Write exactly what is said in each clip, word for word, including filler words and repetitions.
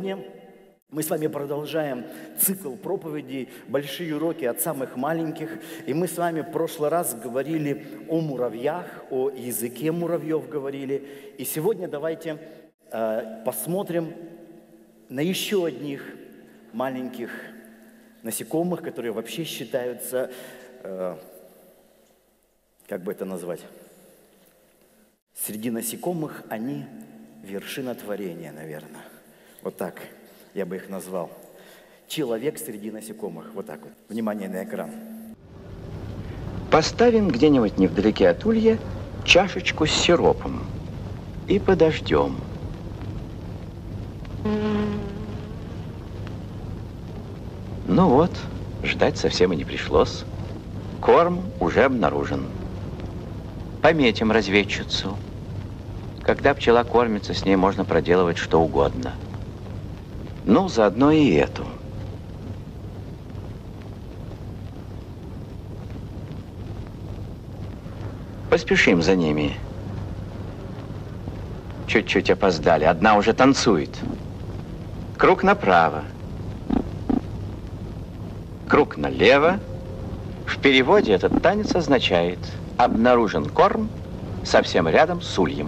Сегодня мы с вами продолжаем цикл проповедей «Большие уроки от самых маленьких». И мы с вами в прошлый раз говорили о муравьях, о языке муравьев говорили. И сегодня давайте э, посмотрим на еще одних маленьких насекомых, которые вообще считаются, э, как бы это назвать, среди насекомых они вершина творения, наверное. Вот так я бы их назвал. Человек среди насекомых. Вот так вот. Внимание на экран. Поставим где-нибудь невдалеке от улья чашечку с сиропом и подождем. Ну вот, ждать совсем и не пришлось. Корм уже обнаружен. Пометим разведчицу. Когда пчела кормится, с ней можно проделывать что угодно. Ну, заодно и эту. Поспешим за ними. Чуть-чуть опоздали. Одна уже танцует. Круг направо. Круг налево. В переводе этот танец означает: обнаружен корм совсем рядом с ульем.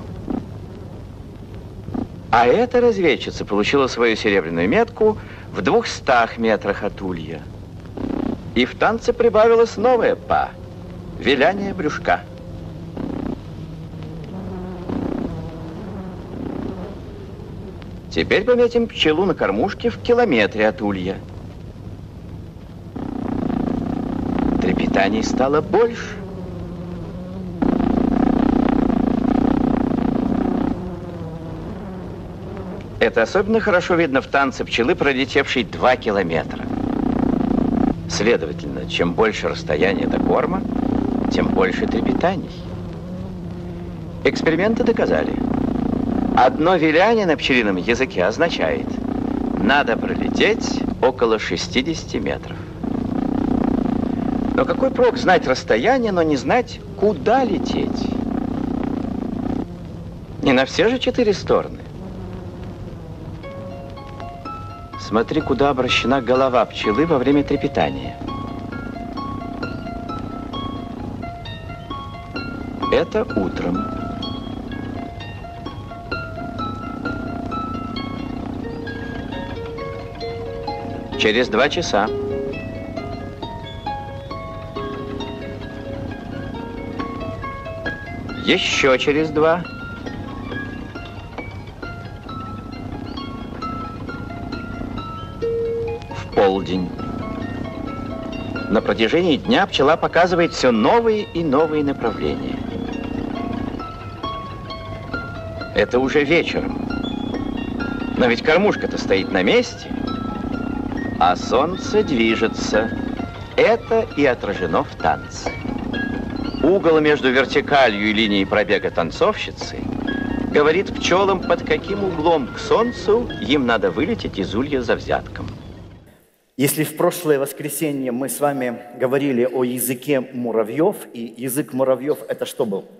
А эта разведчица получила свою серебряную метку в двухстах метрах от улья. И в танце прибавилось новое па – виляние брюшка. Теперь пометим пчелу на кормушке в километре от улья. Трепетаний стало больше. Это особенно хорошо видно в танце пчелы, пролетевшей два километра. Следовательно, чем больше расстояние до корма, тем больше трепетаний. Эксперименты доказали. Одно виляние на пчелином языке означает: надо пролететь около шестидесяти метров. Но какой прок знать расстояние, но не знать, куда лететь? Не на все же четыре стороны. Смотри, куда обращена голова пчелы во время трепетания. Это утром. Через два часа. Еще через два. Полдень. На протяжении дня пчела показывает все новые и новые направления. Это уже вечером. Но ведь кормушка-то стоит на месте, а солнце движется. Это и отражено в танце. Угол между вертикалью и линией пробега танцовщицы говорит пчелам, под каким углом к солнцу им надо вылететь из улья за взятком. Если в прошлое воскресенье мы с вами говорили о языке муравьев, и язык муравьев – это что был?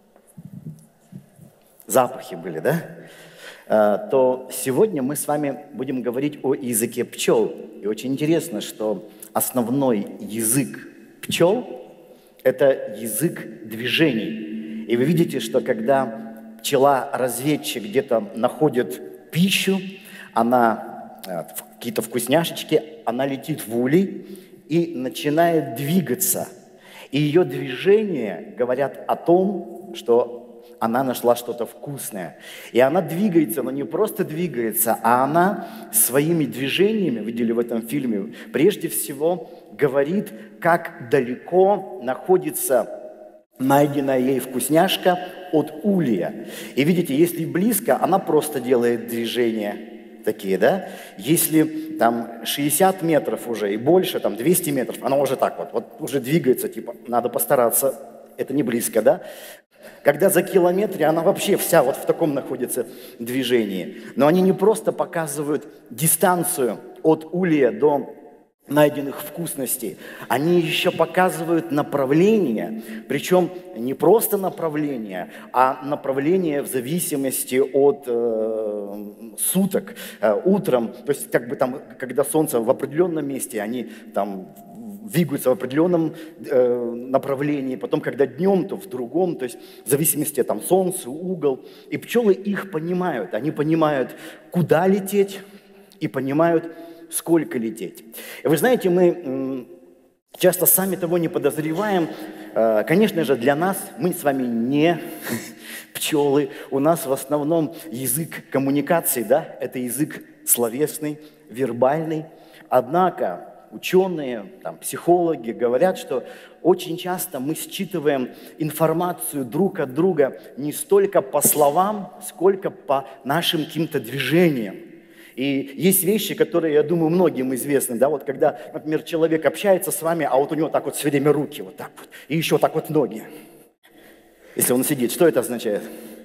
Запахи были, да? То сегодня мы с вами будем говорить о языке пчел. И очень интересно, что основной язык пчел – это язык движений. И вы видите, что когда пчела-разведчик где-то находит пищу, она какие-то вкусняшечки, она летит в улей и начинает двигаться. И ее движения говорят о том, что она нашла что-то вкусное. И она двигается, но не просто двигается, а она своими движениями, видели в этом фильме, прежде всего говорит, как далеко находится найденная ей вкусняшка от улья. И видите, если близко, она просто делает движение. Такие, да? Если там шестьдесят метров уже и больше, там двести метров, она уже так вот, вот уже двигается, типа, надо постараться, это не близко, да? Когда за километр, она вообще вся вот в таком находится движении. Но они не просто показывают дистанцию от улья до найденных вкусностей, они еще показывают направление, причем не просто направление, а направление в зависимости от э, суток. Э, утром, то есть как бы там, когда солнце в определенном месте, они там двигаются в определенном э, направлении, потом, когда днем, то в другом, то есть в зависимости от там, солнца, угол. И пчелы их понимают, они понимают, куда лететь, и понимают, сколько лететь. И вы знаете, мы часто сами того не подозреваем. Конечно же, для нас, мы с вами не пчелы, у нас в основном язык коммуникации, да, это язык словесный, вербальный. Однако ученые, там, психологи говорят, что очень часто мы считываем информацию друг от друга не столько по словам, сколько по нашим каким-то движениям. И есть вещи, которые, я думаю, многим известны, да, вот когда, например, человек общается с вами, а вот у него так вот все время руки, вот так вот, и еще так вот ноги. Если он сидит, что это означает?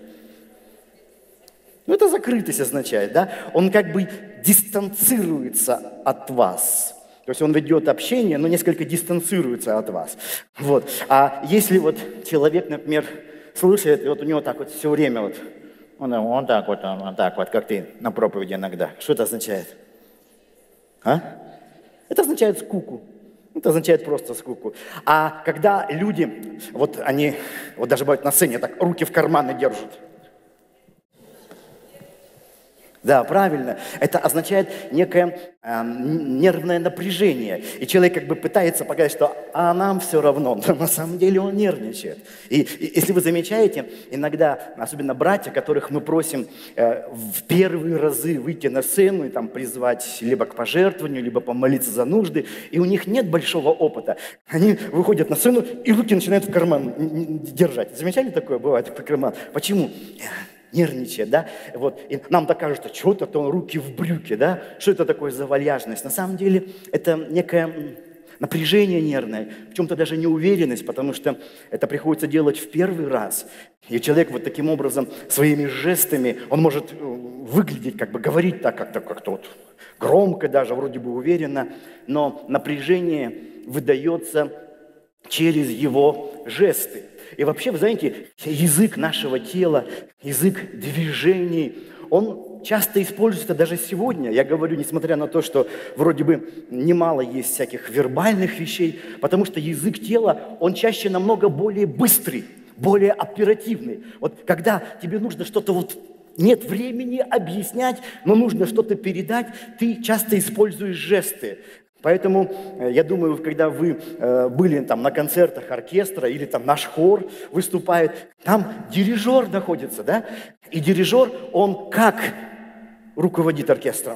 Ну, это закрытость означает, да, он как бы дистанцируется от вас. То есть он ведет общение, но несколько дистанцируется от вас. Вот. А если вот человек, например, слушает, и вот у него так вот все время вот, он, он так вот, он, он так вот, как ты на проповеди иногда. Что это означает? А? Это означает скуку. Это означает просто скуку. А когда люди, вот они, вот даже бывает на сцене, так руки в карманы держат. Да, правильно. Это означает некое э, нервное напряжение. И человек как бы пытается показать, что а нам все равно, но на самом деле он нервничает. И, и если вы замечаете, иногда, особенно братья, которых мы просим э, в первые разы выйти на сцену и там призвать либо к пожертвованию, либо помолиться за нужды, и у них нет большого опыта. Они выходят на сцену и руки начинают в карман держать. Замечали такое? Бывает в карман. Почему? Нервничает, да, вот, и нам-то кажется, что-то, то руки в брюке, да, что это такое за вальяжность? На самом деле это некое напряжение нервное, в чем-то даже неуверенность, потому что это приходится делать в первый раз. И человек вот таким образом, своими жестами, он может выглядеть, как бы говорить так, как-то как-то вот громко даже, вроде бы уверенно, но напряжение выдается через его жесты. И вообще, вы знаете, язык нашего тела, язык движений, он часто используется даже сегодня. Я говорю, несмотря на то, что вроде бы немало есть всяких вербальных вещей, потому что язык тела, он чаще намного более быстрый, более оперативный. Вот когда тебе нужно что-то вот... Нет времени объяснять, но нужно что-то передать, ты часто используешь жесты. Поэтому, я думаю, когда вы э, были там на концертах оркестра или там наш хор выступает, там дирижер находится, да? И дирижер, он как руководит оркестром?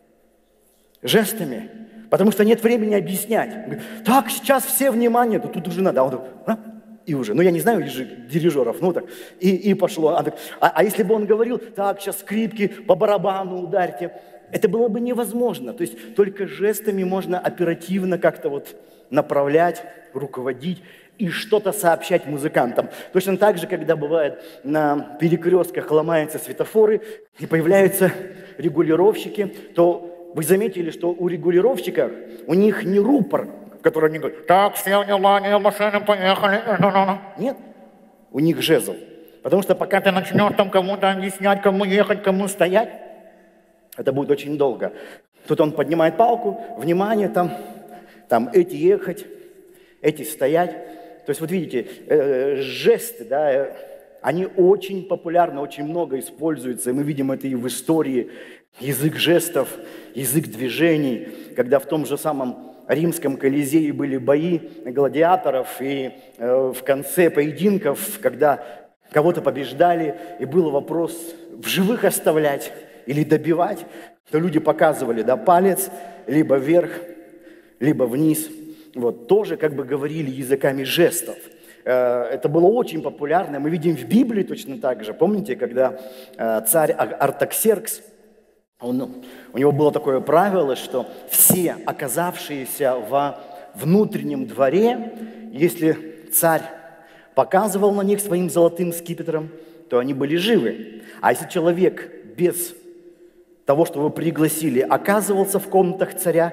Жестами. Потому что нет времени объяснять. Говорит, так, сейчас все внимание, да тут уже надо. Он говорит, а? И уже, ну я не знаю дирижеров, ну так, и, и пошло. А, а, а если бы он говорил, так, сейчас скрипки по барабану ударьте, это было бы невозможно. То есть только жестами можно оперативно как-то вот направлять, руководить и что-то сообщать музыкантам. Точно так же, когда бывает на перекрестках ломаются светофоры и появляются регулировщики, то вы заметили, что у регулировщиков у них не рупор, в котором они говорят, так, все внимание, машины поехали. Нет, у них жезл. Потому что пока ты начнешь там кому-то объяснять, кому ехать, кому стоять, это будет очень долго. Тут он поднимает палку, внимание, там, там эти ехать, эти стоять. То есть вот видите, э, жесты, да, э, они очень популярны, очень много используются. И мы видим это и в истории. Язык жестов, язык движений. Когда в том же самом Римском Колизее были бои гладиаторов, и э, в конце поединков, когда кого-то побеждали, и был вопрос в живых оставлять или добивать, то люди показывали, да, палец либо вверх, либо вниз. Вот, тоже как бы говорили языками жестов. Это было очень популярно. Мы видим в Библии точно так же. Помните, когда царь Артаксеркс, он, у него было такое правило, что все оказавшиеся во внутреннем дворе, если царь показывал на них своим золотым скипетром, то они были живы. А если человек без того, что вы пригласили, оказывался в комнатах царя,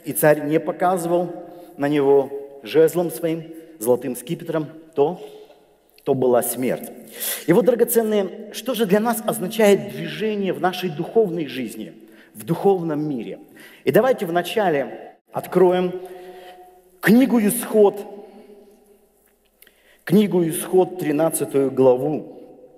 и царь не показывал на него жезлом своим, золотым скипетром, то, то была смерть. И вот, драгоценные, что же для нас означает движение в нашей духовной жизни, в духовном мире? И давайте вначале откроем книгу «Исход», книгу «Исход», тринадцатую главу.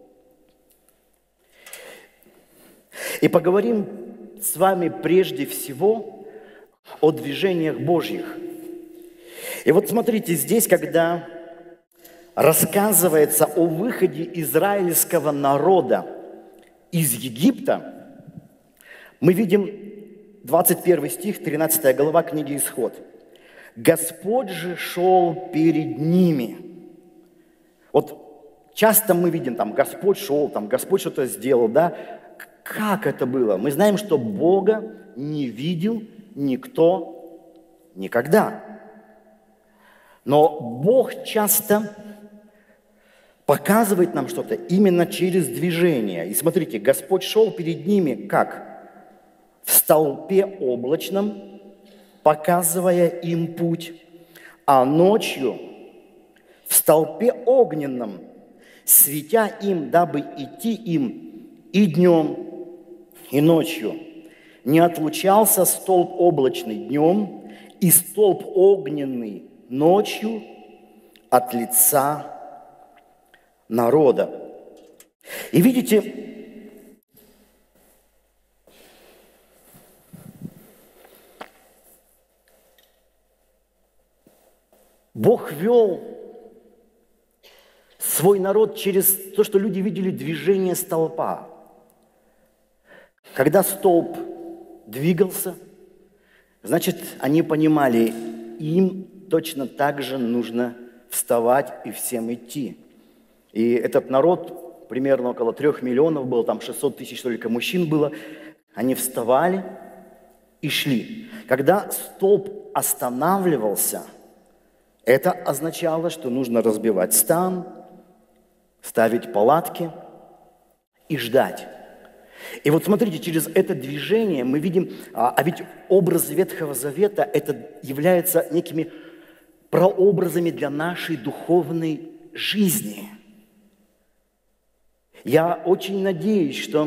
И поговорим с вами прежде всего о движениях Божьих. И вот смотрите, здесь, когда рассказывается о выходе израильского народа из Египта, мы видим двадцать первый стих, тринадцатая глава книги «Исход». «Господь же шел перед ними». Вот часто мы видим, там, Господь шел, там, Господь что-то сделал, да? Как это было? Мы знаем, что Бога не видел никто никогда. Но Бог часто показывает нам что-то именно через движение. И смотрите, Господь шел перед ними как? В столпе облачном, показывая им путь, а ночью в столпе огненном, светя им, дабы идти им и днем, и ночью. Не отлучался столб облачный днем и столб огненный ночью от лица народа. И видите, Бог вел свой народ через то, что люди видели движение столпа. Когда столб двигался, значит, они понимали, им точно так же нужно вставать и всем идти. И этот народ, примерно около трех миллионов был, там шестьсот тысяч только мужчин было, они вставали и шли. Когда столб останавливался, это означало, что нужно разбивать стан, ставить палатки и ждать. И вот смотрите, через это движение мы видим, а, а ведь образ Ветхого Завета, это является некими прообразами для нашей духовной жизни. Я очень надеюсь, что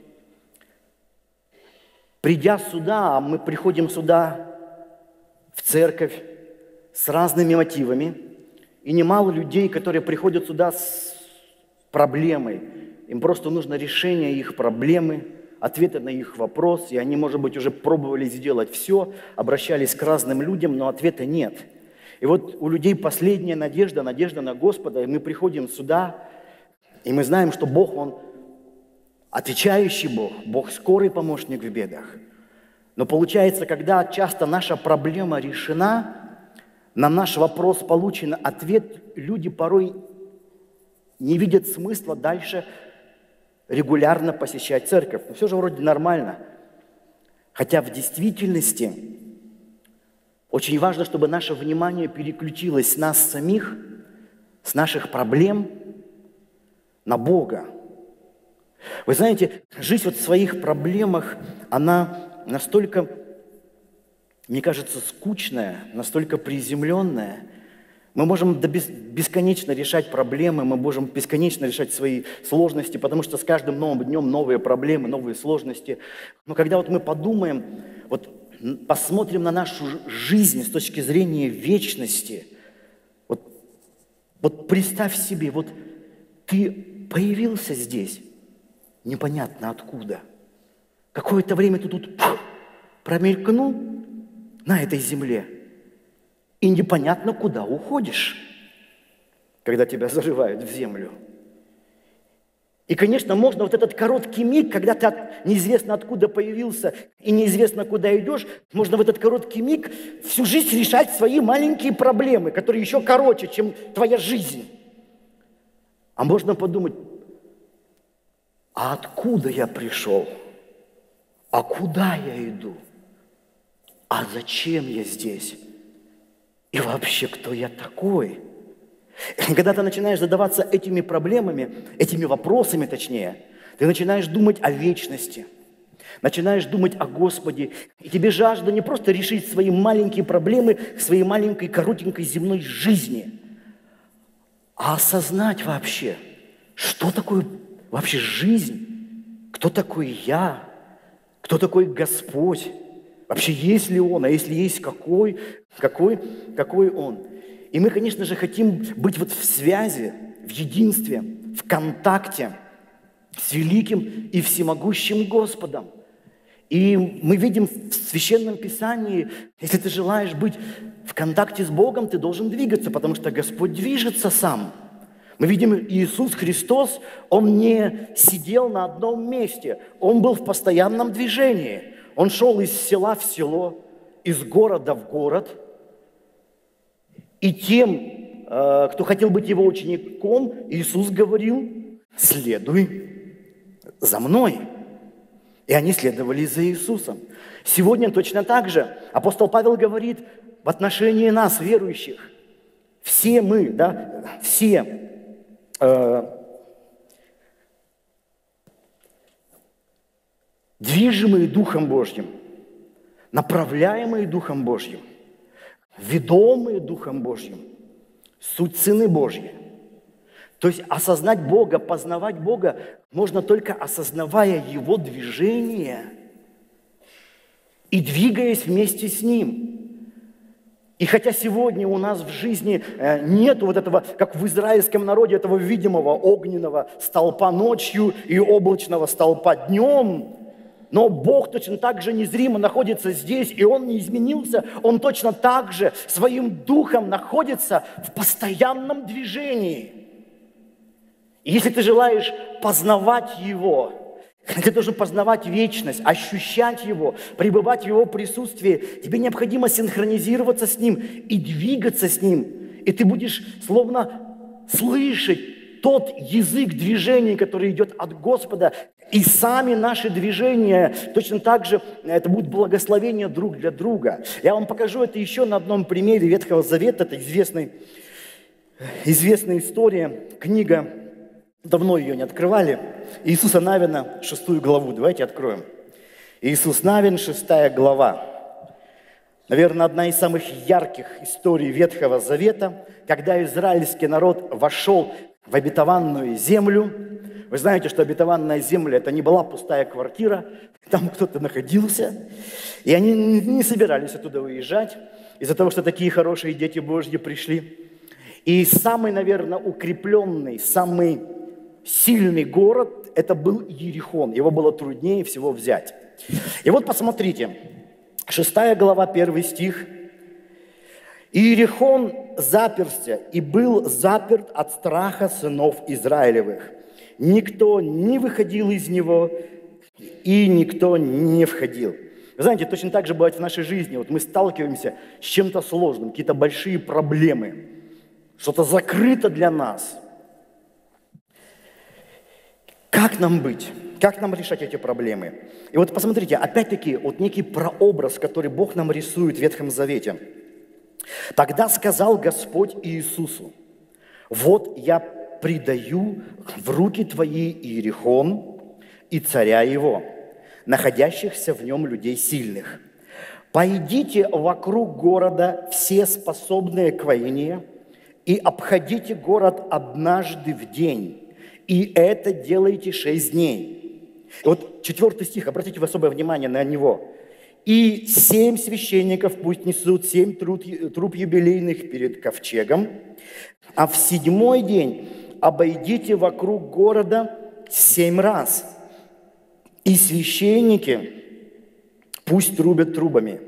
придя сюда, а мы приходим сюда в церковь с разными мотивами, и немало людей, которые приходят сюда с проблемой, им просто нужно решение их проблемы, ответы на их вопрос, и они, может быть, уже пробовали сделать все, обращались к разным людям, но ответа нет. И вот у людей последняя надежда, надежда на Господа, и мы приходим сюда, и мы знаем, что Бог, Он отвечающий Бог, Бог скорый помощник в бедах. Но получается, когда часто наша проблема решена, на наш вопрос получен ответ, люди порой не видят смысла дальше регулярно посещать церковь. Но все же вроде нормально. Хотя в действительности очень важно, чтобы наше внимание переключилось с нас самих, с наших проблем на Бога. Вы знаете, жизнь вот в своих проблемах, она настолько, мне кажется, скучная, настолько приземленная. Мы можем бесконечно решать проблемы, мы можем бесконечно решать свои сложности, потому что с каждым новым днем новые проблемы, новые сложности. Но когда вот мы подумаем, вот посмотрим на нашу жизнь с точки зрения вечности, вот, вот представь себе, вот ты появился здесь, непонятно откуда. Какое-то время ты тут пфф, промелькнул на этой земле, и непонятно, куда уходишь, когда тебя зарывают в землю. И, конечно, можно вот этот короткий миг, когда ты от, неизвестно откуда появился и неизвестно куда идешь, можно в этот короткий миг всю жизнь решать свои маленькие проблемы, которые еще короче, чем твоя жизнь. А можно подумать, а откуда я пришел? А куда я иду? А зачем я здесь? И вообще, кто я такой? И когда ты начинаешь задаваться этими проблемами, этими вопросами точнее, ты начинаешь думать о вечности. Начинаешь думать о Господе, и тебе жажда не просто решить свои маленькие проблемы своей маленькой, коротенькой земной жизни, а осознать вообще, что такое вообще жизнь, кто такой я, кто такой Господь, вообще есть ли Он, а если есть, какой, какой, какой Он. И мы, конечно же, хотим быть вот в связи, в единстве, в контакте с великим и всемогущим Господом. И мы видим в Священном Писании, если ты желаешь быть в контакте с Богом, ты должен двигаться, потому что Господь движется сам. Мы видим, Иисус Христос, Он не сидел на одном месте, Он был в постоянном движении. Он шел из села в село, из города в город. И тем, кто хотел быть Его учеником, Иисус говорил: «Следуй за Мной». И они следовали за Иисусом. Сегодня точно так же апостол Павел говорит в отношении нас, верующих. Все мы, да, все э, движимые Духом Божьим, направляемые Духом Божьим, ведомые Духом Божьим, суть сыны Божьи. То есть осознать Бога, познавать Бога можно только осознавая Его движение и двигаясь вместе с Ним. И хотя сегодня у нас в жизни нет вот этого, как в израильском народе, этого видимого огненного столпа ночью и облачного столпа днем, но Бог точно так же незримо находится здесь, и Он не изменился. Он точно так же Своим Духом находится в постоянном движении. И если ты желаешь познавать Его, ты должен познавать вечность, ощущать Его, пребывать в Его присутствии, тебе необходимо синхронизироваться с Ним и двигаться с Ним. И ты будешь словно слышать тот язык движений, который идет от Господа. И сами наши движения, точно так же, это будет благословение друг для друга. Я вам покажу это еще на одном примере Ветхого Завета. Это известный, известная история, книга. Давно ее не открывали. Иисуса Навина, шестую главу. Давайте откроем. Иисус Навин, шестая глава. Наверное, одна из самых ярких историй Ветхого Завета, когда израильский народ вошел в обетованную землю. Вы знаете, что обетованная земля – это не была пустая квартира, там кто-то находился. И они не собирались оттуда уезжать из-за того, что такие хорошие дети Божьи пришли. И самый, наверное, укрепленный, самый сильный город – это был Иерихон. Его было труднее всего взять. И вот посмотрите, шестая глава, первый стих. «Иерихон заперся и был заперт от страха сынов Израилевых. Никто не выходил из него, и никто не входил». Вы знаете, точно так же бывает в нашей жизни. Вот мы сталкиваемся с чем-то сложным, какие-то большие проблемы. Что-то закрыто для нас. Как нам быть? Как нам решать эти проблемы? И вот посмотрите, опять-таки, вот некий прообраз, который Бог нам рисует в Ветхом Завете. «Тогда сказал Господь Иисусу: вот я предаю в руки твои Иерихон и царя его, находящихся в нем людей сильных. Пойдите вокруг города все способные к войне и обходите город однажды в день. И это делайте шесть дней». И вот четвертый стих, обратите особое внимание на него. «И семь священников пусть несут семь труб, труб юбилейных перед ковчегом, а в седьмой день обойдите вокруг города семь раз. И священники пусть трубят трубами.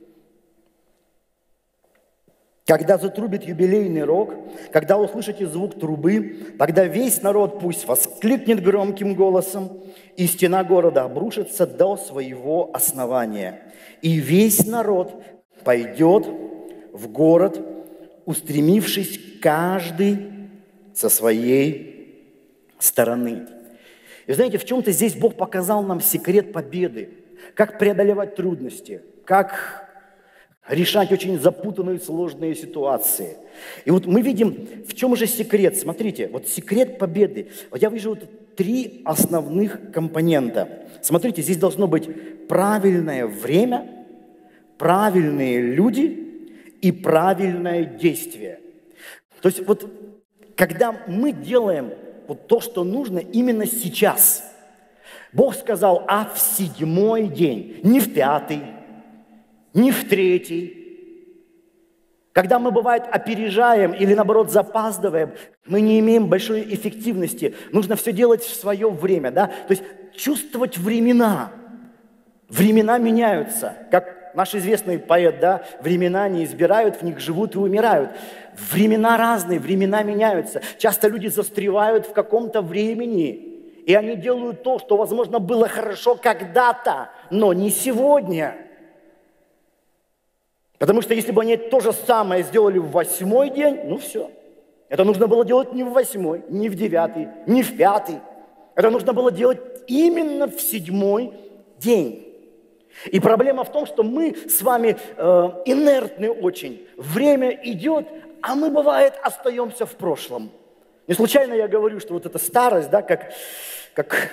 Когда затрубит юбилейный рог, когда услышите звук трубы, тогда весь народ пусть воскликнет громким голосом, и стена города обрушится до своего основания. И весь народ пойдет в город, устремившись каждый со своей стороны». И знаете, в чем-то здесь Бог показал нам секрет победы, как преодолевать трудности, как решать очень запутанные, сложные ситуации. И вот мы видим, в чем же секрет. Смотрите, вот секрет победы. Вот я вижу вот три основных компонента. Смотрите, здесь должно быть правильное время, правильные люди и правильное действие. То есть вот когда мы делаем вот то, что нужно именно сейчас, Бог сказал, а в седьмой день, не в пятый, не в третий. Когда мы, бывает, опережаем или, наоборот, запаздываем, мы не имеем большой эффективности. Нужно все делать в свое время, да? То есть чувствовать времена. Времена меняются. Как наш известный поэт, да? Времена не избирают, в них живут и умирают. Времена разные, времена меняются. Часто люди застревают в каком-то времени, и они делают то, что, возможно, было хорошо когда-то, но не сегодня. Потому что если бы они то же самое сделали в восьмой день, ну все. Это нужно было делать не в восьмой, не в девятый, не в пятый. Это нужно было делать именно в седьмой день. И проблема в том, что мы с вами э, инертны очень. Время идет, а мы, бывает, остаемся в прошлом. Не случайно я говорю, что вот эта старость, да, как, как,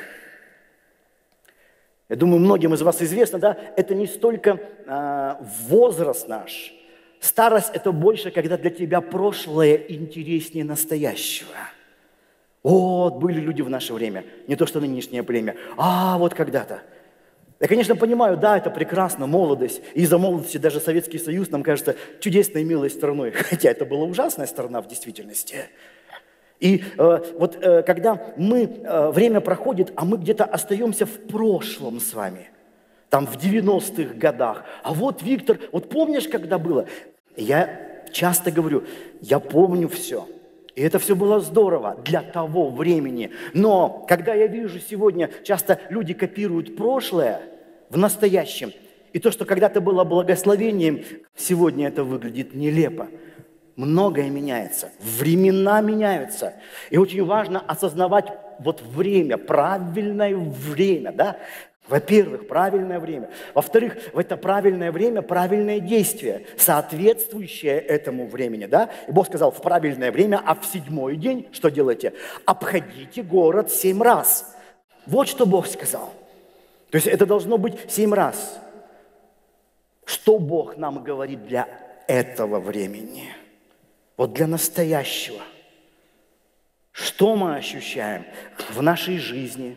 я думаю, многим из вас известно, да, это не столько э, возраст наш. Старость – это больше, когда для тебя прошлое интереснее настоящего. Вот, были люди в наше время, не то что нынешнее время, а вот когда-то. Я, конечно, понимаю, да, это прекрасно, молодость. И из-за молодости даже Советский Союз, нам кажется, чудесной, милой страной. Хотя это была ужасная страна в действительности. И э, вот э, когда мы, э, время проходит, а мы где-то остаемся в прошлом с вами, там в девяностых годах. А вот, Виктор, вот помнишь, когда было? Я часто говорю, я помню все. И это все было здорово для того времени. Но когда я вижу сегодня, часто люди копируют прошлое в настоящем. И то, что когда-то было благословением, сегодня это выглядит нелепо. Многое меняется, времена меняются. И очень важно осознавать вот время, правильное время, да? Во-первых, правильное время. Во-вторых, в это правильное время правильное действие, соответствующее этому времени, да? И Бог сказал, в правильное время, а в седьмой день что делаете? Обходите город семь раз. Вот что Бог сказал. То есть это должно быть семь раз. Что Бог нам говорит для этого времени? Вот для настоящего. Что мы ощущаем в нашей жизни,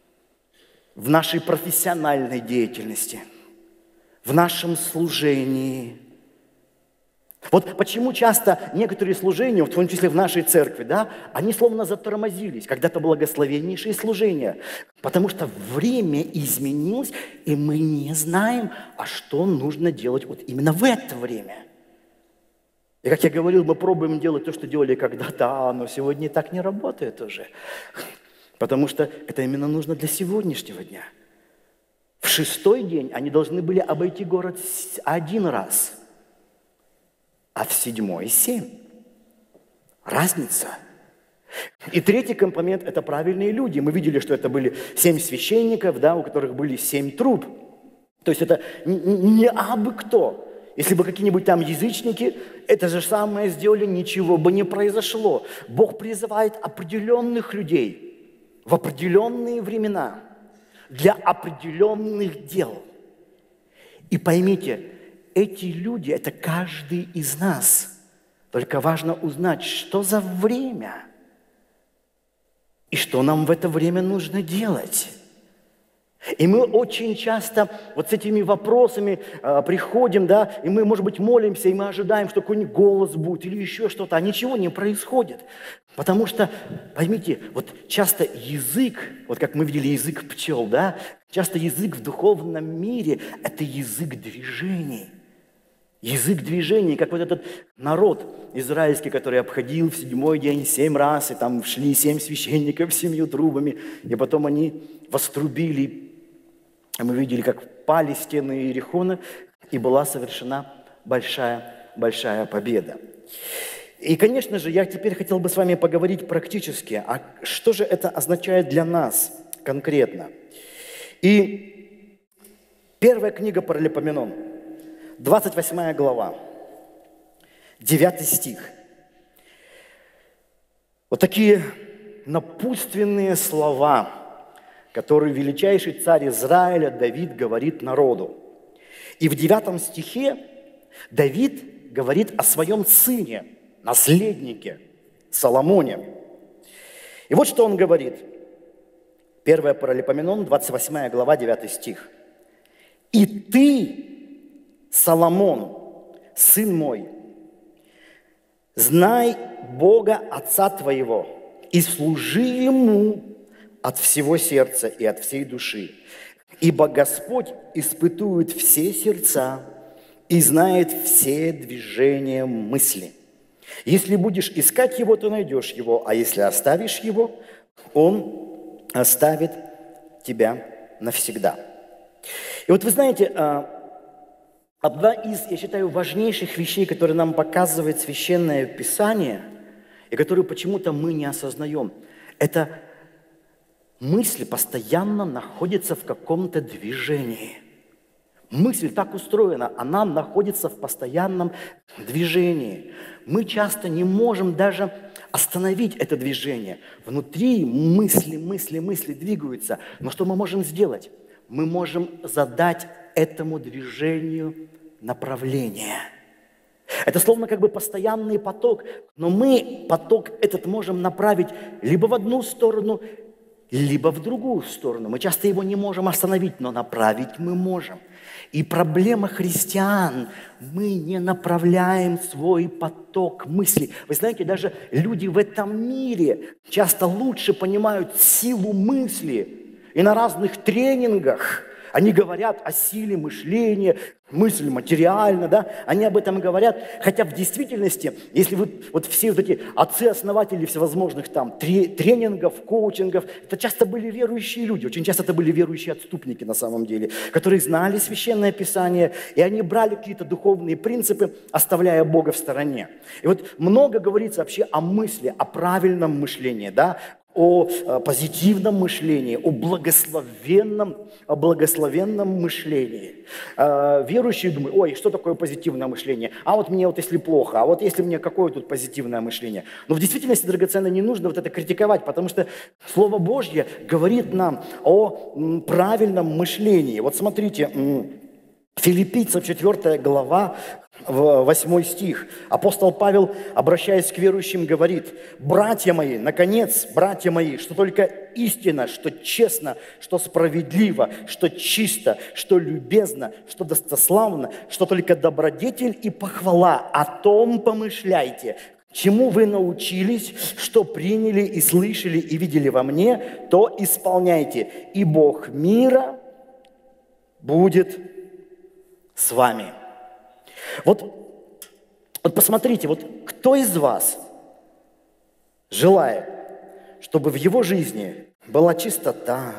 в нашей профессиональной деятельности, в нашем служении. Вот почему часто некоторые служения, в том числе в нашей церкви, да, они словно затормозились, когда-то благословеннейшие служения, потому что время изменилось, и мы не знаем, а что нужно делать вот именно в это время. И как я говорил, мы пробуем делать то, что делали когда-то, но сегодня так не работает уже. Потому что это именно нужно для сегодняшнего дня. В шестой день они должны были обойти город один раз, а в седьмой – семь. Разница. И третий компонент – это правильные люди. Мы видели, что это были семь священников, да, у которых были семь труб. То есть это не абы кто. Если бы какие-нибудь там язычники это же самое сделали, ничего бы не произошло. Бог призывает определенных людей в определенные времена для определенных дел. И поймите, эти люди – это каждый из нас. Только важно узнать, что за время и что нам в это время нужно делать. И мы очень часто вот с этими вопросами э, приходим, да, и мы, может быть, молимся, и мы ожидаем, что какой-нибудь голос будет или еще что-то, а ничего не происходит. Потому что, поймите, вот часто язык, вот как мы видели язык пчел, да, часто язык в духовном мире – это язык движений. Язык движений, как вот этот народ израильский, который обходил в седьмой день семь раз, и там шли семь священников с семью трубами, и потом они вострубили. Мы видели, как пали стены Иерихона, и была совершена большая-большая победа. И, конечно же, я теперь хотел бы с вами поговорить практически, а что же это означает для нас конкретно. И первая книга Паралипоменон, двадцать восьмая глава, девятый стих. Вот такие напутственные слова, которые величайший царь Израиля Давид говорит народу. И в девятом стихе Давид говорит о своем сыне, наследнике Соломоне. И вот что он говорит. первое Паралипоменон, двадцать восьмая глава, девятый стих. «И ты, Соломон, сын мой, знай Бога Отца твоего и служи Ему от всего сердца и от всей души. Ибо Господь испытует все сердца и знает все движения мысли. Если будешь искать Его, то найдешь Его, а если оставишь Его, Он оставит тебя навсегда». И вот вы знаете, одна из, я считаю, важнейших вещей, которые нам показывает Священное Писание, и которую почему-то мы не осознаем, это мысли постоянно находятся в каком-то движении. Мысль так устроена, она находится в постоянном движении. Мы часто не можем даже остановить это движение. Внутри мысли, мысли, мысли двигаются. Но что мы можем сделать? Мы можем задать этому движению направление. Это словно как бы постоянный поток, но мы поток этот можем направить либо в одну сторону, либо в другую сторону. Мы часто его не можем остановить, но направить мы можем. И проблема христиан, мы не направляем свой поток мыслей. Вы знаете, даже люди в этом мире часто лучше понимают силу мысли. И на разных тренингах они говорят о силе мышления, мысль материальна, да? Они об этом говорят. Хотя в действительности, если вы, вот все вот эти отцы-основатели всевозможных там тренингов, коучингов, это часто были верующие люди, очень часто это были верующие отступники на самом деле, которые знали Священное Писание, и они брали какие-то духовные принципы, оставляя Бога в стороне. И вот много говорится вообще о мысли, о правильном мышлении, да? О позитивном мышлении, о благословенном, о благословенном мышлении. Верующие думают: ой, что такое позитивное мышление? А вот мне вот если плохо, а вот если мне какое тут позитивное мышление? Но в действительности, драгоценно, не нужно вот это критиковать, потому что Слово Божье говорит нам о правильном мышлении. Вот смотрите, Филиппийцам четвёртая глава, восьмой стих. Апостол Павел, обращаясь к верующим, говорит: «Братья мои, наконец, братья мои, что только истинно, что честно, что справедливо, что чисто, что любезно, что достославно, что только добродетель и похвала, о том помышляйте. Чему вы научились, что приняли и слышали и видели во мне, то исполняйте, и Бог мира будет с вами». Вот, вот посмотрите, вот кто из вас желает, чтобы в его жизни была чистота,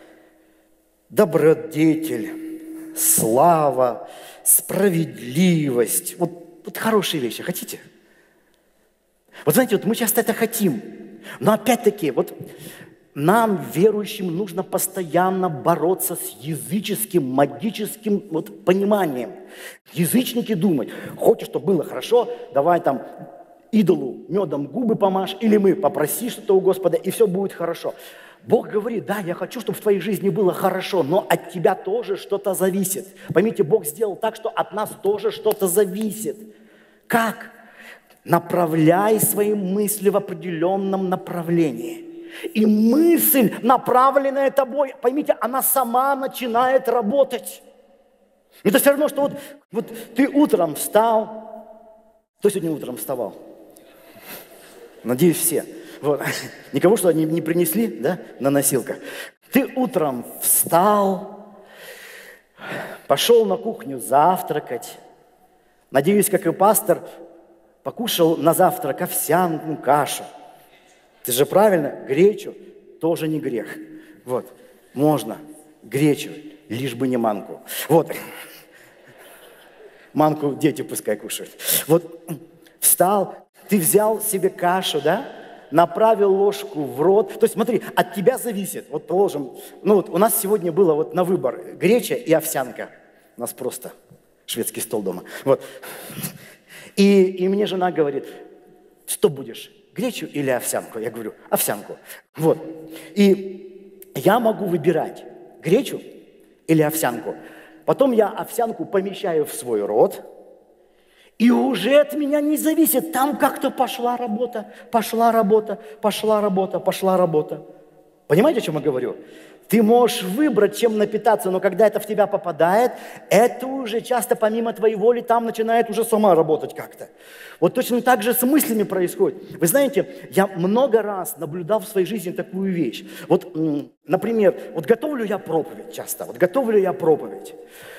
добродетель, слава, справедливость? Вот, вот хорошие вещи хотите? Вот знаете, вот мы часто это хотим, но опять-таки, вот нам, верующим, нужно постоянно бороться с языческим, магическим вот, пониманием. Язычники думают: хочешь, чтобы было хорошо, давай там идолу медом губы помажь, или мы попроси что-то у Господа, и все будет хорошо. Бог говорит: да, я хочу, чтобы в твоей жизни было хорошо, но от тебя тоже что-то зависит. Поймите, Бог сделал так, что от нас тоже что-то зависит. Как? Направляй свои мысли в определенном направлении. И мысль, направленная тобой, поймите, она сама начинает работать. Это все равно, что вот, вот ты утром встал. Кто сегодня утром вставал? Надеюсь, все. Вот. Никого что не, не принесли, да, на носилках? Ты утром встал, пошел на кухню завтракать. Надеюсь, как и пастор, покушал на завтрак овсяную кашу. Ты же правильно, гречу тоже не грех. Вот, можно гречу, лишь бы не манку. Вот, манку дети пускай кушают. Вот, встал, ты взял себе кашу, да, направил ложку в рот. То есть, смотри, от тебя зависит. Вот, положим, ну вот у нас сегодня было вот на выбор греча и овсянка. У нас просто шведский стол дома. Вот. И, и мне жена говорит: что будешь? гречу или овсянку? Я говорю, овсянку. Вот. И я могу выбирать гречу или овсянку. Потом я овсянку помещаю в свой рот, и уже от меня не зависит. Там как-то пошла работа, пошла работа, пошла работа, пошла работа. Понимаете, о чем я говорю? Ты можешь выбрать, чем напитаться, но когда это в тебя попадает, это уже часто помимо твоей воли там начинает уже сама работать как-то. Вот точно так же с мыслями происходит. Вы знаете, я много раз наблюдал в своей жизни такую вещь. Вот, например, вот готовлю я проповедь часто, вот готовлю я проповедь.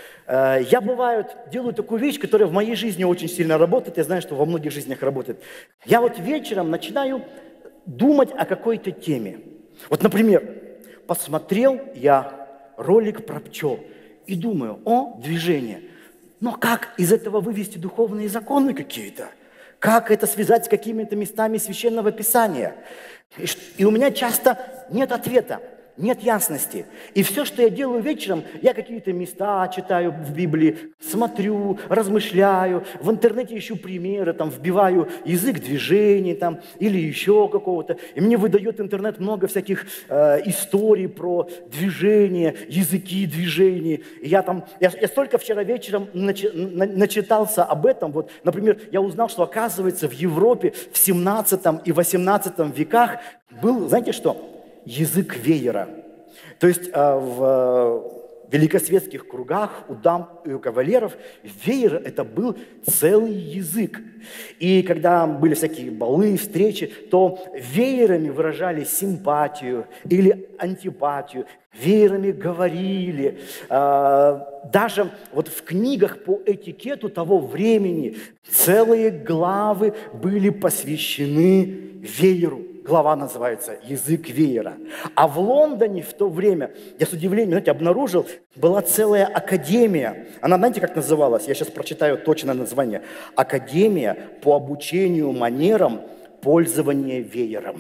Я, бывает, делаю такую вещь, которая в моей жизни очень сильно работает. Я знаю, что во многих жизнях работает. Я вот вечером начинаю думать о какой-то теме. Вот, например, посмотрел я ролик про пчел и думаю, о, движение. Но как из этого вывести духовные законы какие-то? Как это связать с какими-то местами Священного Писания? И, и у меня часто нет ответа. Нет ясности. И все, что я делаю вечером, я какие-то места читаю в Библии, смотрю, размышляю, в интернете ищу примеры, там, вбиваю язык движений там, или еще какого-то. И мне выдает интернет много всяких э, историй про движения, языки движений. И я там, я, я столько вчера вечером начи, на, начитался об этом. Вот, например, я узнал, что, оказывается, в Европе в семнадцатом и восемнадцатом веках был, знаете что? Язык веера. То есть э, в великосветских кругах у дам и у кавалеров веер – это был целый язык. И когда были всякие балы, встречи, то веерами выражали симпатию или антипатию, веерами говорили. Э, даже вот в книгах по этикету того времени целые главы были посвящены вееру. Глава называется «Язык веера». А в Лондоне в то время, я с удивлением, знаете, обнаружил, была целая академия. Она, знаете, как называлась? Я сейчас прочитаю точное название. «Академия по обучению манерам пользования веером».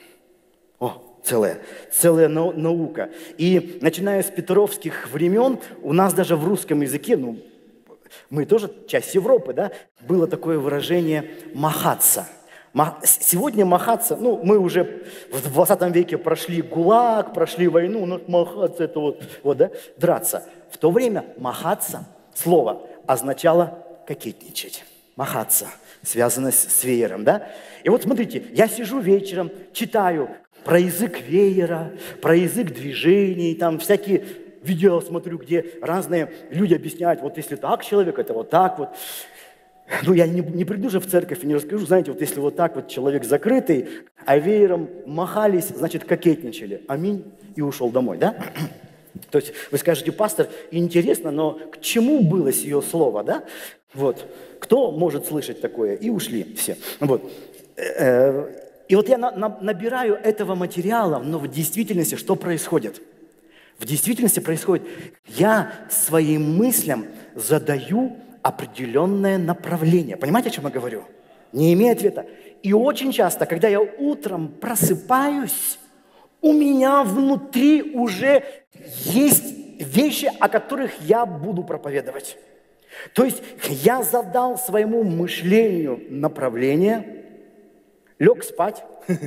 О, целая, целая наука. И начиная с петровских времен, у нас даже в русском языке, ну, мы тоже часть Европы, да, было такое выражение «махаться». Сегодня махаться, ну, мы уже в двадцатом веке прошли ГУЛАГ, прошли войну, но махаться это вот, вот, да, драться. В то время махаться, слово, означало кокетничать. Махаться, связано с, с веером, да. И вот смотрите, я сижу вечером, читаю про язык веера, про язык движений, там всякие видео смотрю, где разные люди объясняют, вот если так человек, это вот так вот. Ну, я не, не приду же в церковь и не расскажу, знаете, вот если вот так вот человек закрытый, а веером махались, значит, кокетничали. Аминь. И ушел домой, да? То есть вы скажете, пастор, интересно, но к чему было сие слово, да? Вот. Кто может слышать такое? И ушли все. Вот. И вот я на, на, набираю этого материала, но в действительности что происходит? В действительности происходит, я своим мыслям задаю определенное направление. Понимаете, о чем я говорю? Не имея ответа. И очень часто, когда я утром просыпаюсь, у меня внутри уже есть вещи, о которых я буду проповедовать. То есть я задал своему мышлению направление, лег спать,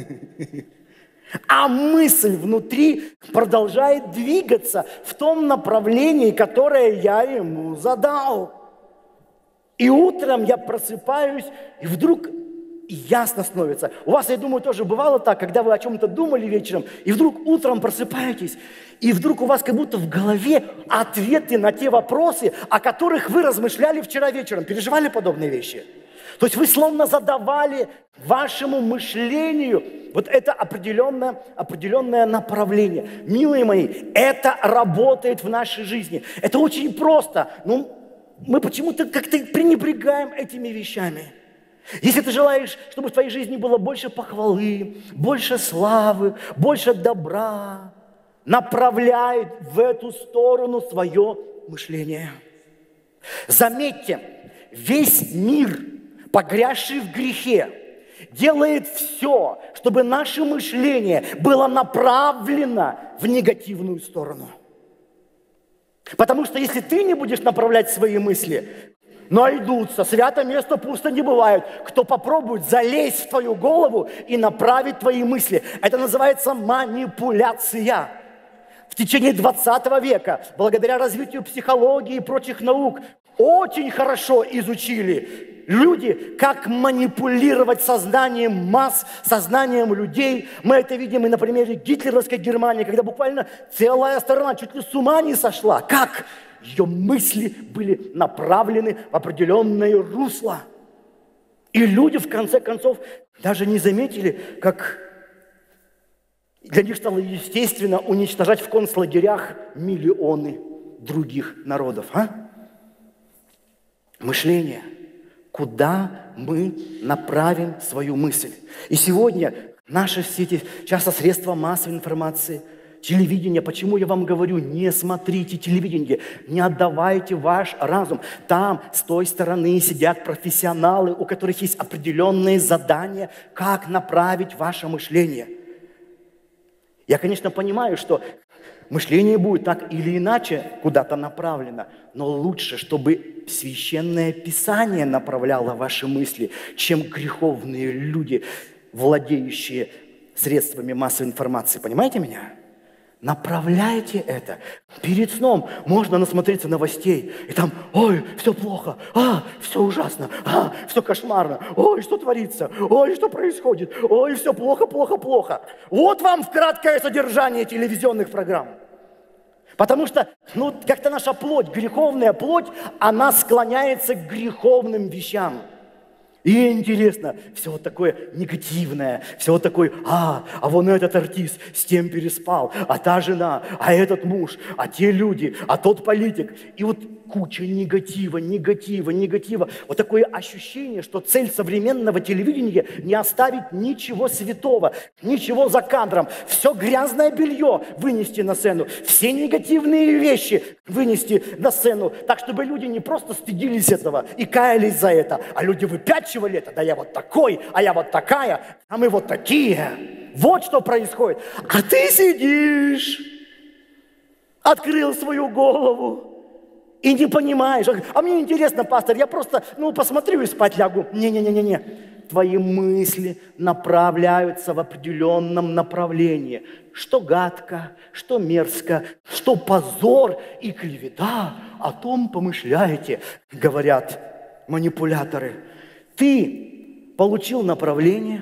а мысль внутри продолжает двигаться в том направлении, которое я ему задал. И утром я просыпаюсь, и вдруг ясно становится. У вас, я думаю, тоже бывало так, когда вы о чем-то думали вечером, и вдруг утром просыпаетесь, и вдруг у вас как будто в голове ответы на те вопросы, о которых вы размышляли вчера вечером. Переживали подобные вещи? То есть вы словно задавали вашему мышлению вот это определенное, определенное направление. Милые мои, это работает в нашей жизни. Это очень просто. Ну, мы почему-то как-то пренебрегаем этими вещами. Если ты желаешь, чтобы в твоей жизни было больше похвалы, больше славы, больше добра, направляй в эту сторону свое мышление. Заметьте, весь мир, погрязший в грехе, делает все, чтобы наше мышление было направлено в негативную сторону. Потому что если ты не будешь направлять свои мысли, найдутся, свято место пусто не бывает, кто попробует залезть в твою голову и направить твои мысли. Это называется манипуляция. В течение двадцатого века, благодаря развитию психологии и прочих наук, очень хорошо изучили люди, как манипулировать сознанием масс, сознанием людей. Мы это видим и на примере гитлеровской Германии, когда буквально целая страна чуть ли с ума не сошла. Как ее мысли были направлены в определенное русло. И люди, в конце концов, даже не заметили, как для них стало естественно уничтожать в концлагерях миллионы других народов. А? Мышление. Куда мы направим свою мысль? И сегодня наши все эти часто средства массовой информации, телевидение, почему я вам говорю, не смотрите телевидение, не отдавайте ваш разум. Там, с той стороны, сидят профессионалы, у которых есть определенные задания, как направить ваше мышление. Я, конечно, понимаю, что мышление будет так или иначе куда-то направлено, но лучше, чтобы Священное Писание направляло ваши мысли, чем греховные люди, владеющие средствами массовой информации. Понимаете меня? Направляйте это. Перед сном можно насмотреться новостей, и там, ой, все плохо, а, все ужасно, а, все кошмарно, ой, что творится, ой, что происходит, ой, все плохо, плохо, плохо. Вот вам краткое содержание телевизионных программ. Потому что, ну, как-то наша плоть, греховная плоть, она склоняется к греховным вещам. И интересно, все вот такое негативное, все вот такое, а, а вон этот артист с тем переспал, а та жена, а этот муж, а те люди, а тот политик. И вот куча негатива, негатива, негатива. Вот такое ощущение, что цель современного телевидения не оставить ничего святого, ничего за кадром. Все грязное белье вынести на сцену, все негативные вещи вынести на сцену, так, чтобы люди не просто стыдились этого и каялись за это, а люди выпячивали это. Да я вот такой, а я вот такая, а мы вот такие. Вот что происходит. А ты сидишь, открыл свою голову, и не понимаешь. А мне интересно, пастор, я просто, ну, посмотрю и спать лягу. Не-не-не-не-не. Твои мысли направляются в определенном направлении. Что гадко, что мерзко, что позор и клевета, о том помышляете, говорят манипуляторы. Ты получил направление,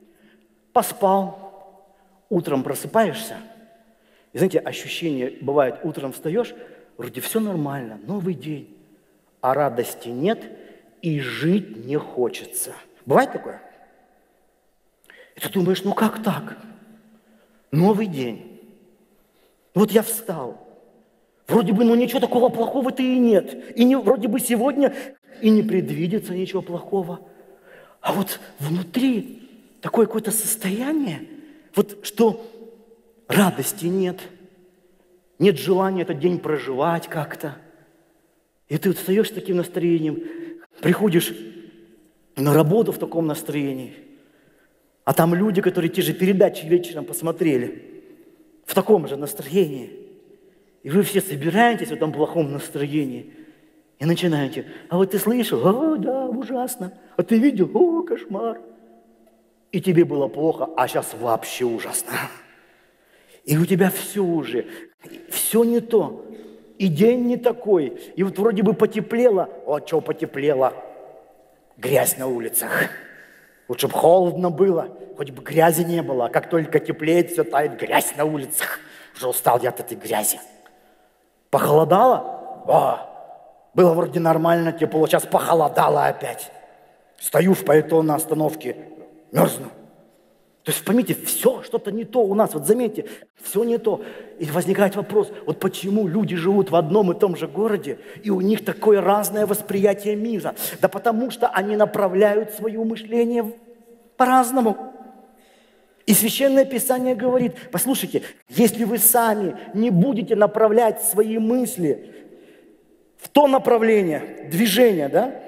поспал, утром просыпаешься. И знаете, ощущение бывает, утром встаешь, вроде все нормально, новый день, а радости нет и жить не хочется. Бывает такое? И ты думаешь, ну как так? Новый день. Вот я встал. Вроде бы, ну ничего такого плохого-то и нет. И не, вроде бы сегодня и не предвидится ничего плохого. А вот внутри такое какое-то состояние, вот что радости нет. Нет желания этот день проживать как-то. И ты встаешь с таким настроением, приходишь на работу в таком настроении, а там люди, которые те же передачи вечером посмотрели, в таком же настроении. И вы все собираетесь в этом плохом настроении и начинаете. А вот ты слышал, о, да, ужасно. А ты видел, о, кошмар. И тебе было плохо, а сейчас вообще ужасно. И у тебя все уже, все не то. И день не такой. И вот вроде бы потеплело. О, что потеплело? Грязь на улицах. Лучше бы холодно было, хоть бы грязи не было. А как только теплеет, все тает, грязь на улицах. Уже устал я от этой грязи. Похолодало? О, было вроде нормально, тепло. Сейчас похолодало опять. Стою в пальто на остановке, мерзну. То есть, поймите, все что-то не то у нас. Вот заметьте, все не то. И возникает вопрос, вот почему люди живут в одном и том же городе, и у них такое разное восприятие мира? Да потому что они направляют свое мышление по-разному. И Священное Писание говорит, послушайте, если вы сами не будете направлять свои мысли в то направление, движение, да,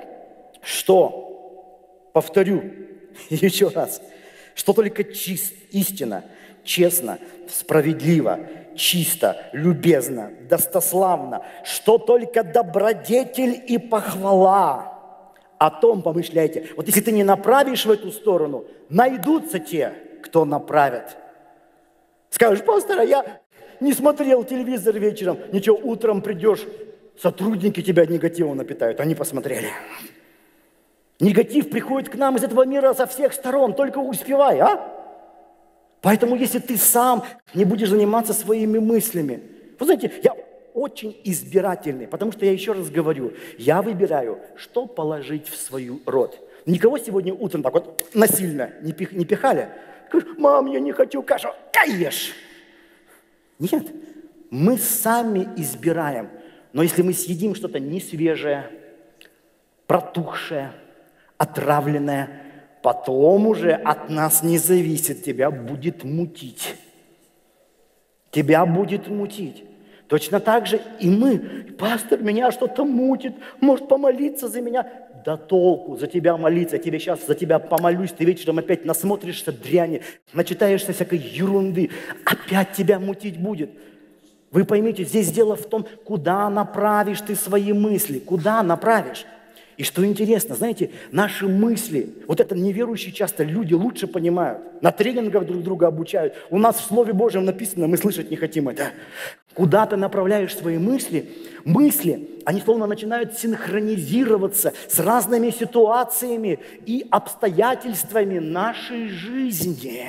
что, повторю еще раз, что только чист, истинно, честно, справедливо чисто, любезно, достославно, что только добродетель и похвала. О том помышляйте. Вот если ты не направишь в эту сторону, найдутся те, кто направит. Скажешь: пастор, а я не смотрел телевизор вечером. Ничего, утром придешь, сотрудники тебя негативом напитают. Они посмотрели. Негатив приходит к нам из этого мира со всех сторон. Только успевай, а? Поэтому если ты сам не будешь заниматься своими мыслями. Вы знаете, я очень избирательный, потому что я еще раз говорю, я выбираю, что положить в свой рот. Никого сегодня утром так вот насильно не, пих, не пихали. Мам, я не хочу кашу, ешь. Нет, мы сами избираем. Но если мы съедим что-то несвежее, протухшее, отравленное, потом уже от нас не зависит, тебя будет мутить. Тебя будет мутить. Точно так же и мы. Пастор, меня что-то мутит, может помолиться за меня? Да толку за тебя молиться, я тебе сейчас за тебя помолюсь, ты вечером опять насмотришься дряни, начитаешься всякой ерунды, опять тебя мутить будет. Вы поймите, здесь дело в том, куда направишь ты свои мысли, куда направишь. И что интересно, знаете, наши мысли, вот это неверующие часто люди лучше понимают, на тренингах друг друга обучают. У нас в Слове Божьем написано, мы слышать не хотим это. Куда ты направляешь свои мысли, мысли, они словно начинают синхронизироваться с разными ситуациями и обстоятельствами нашей жизни.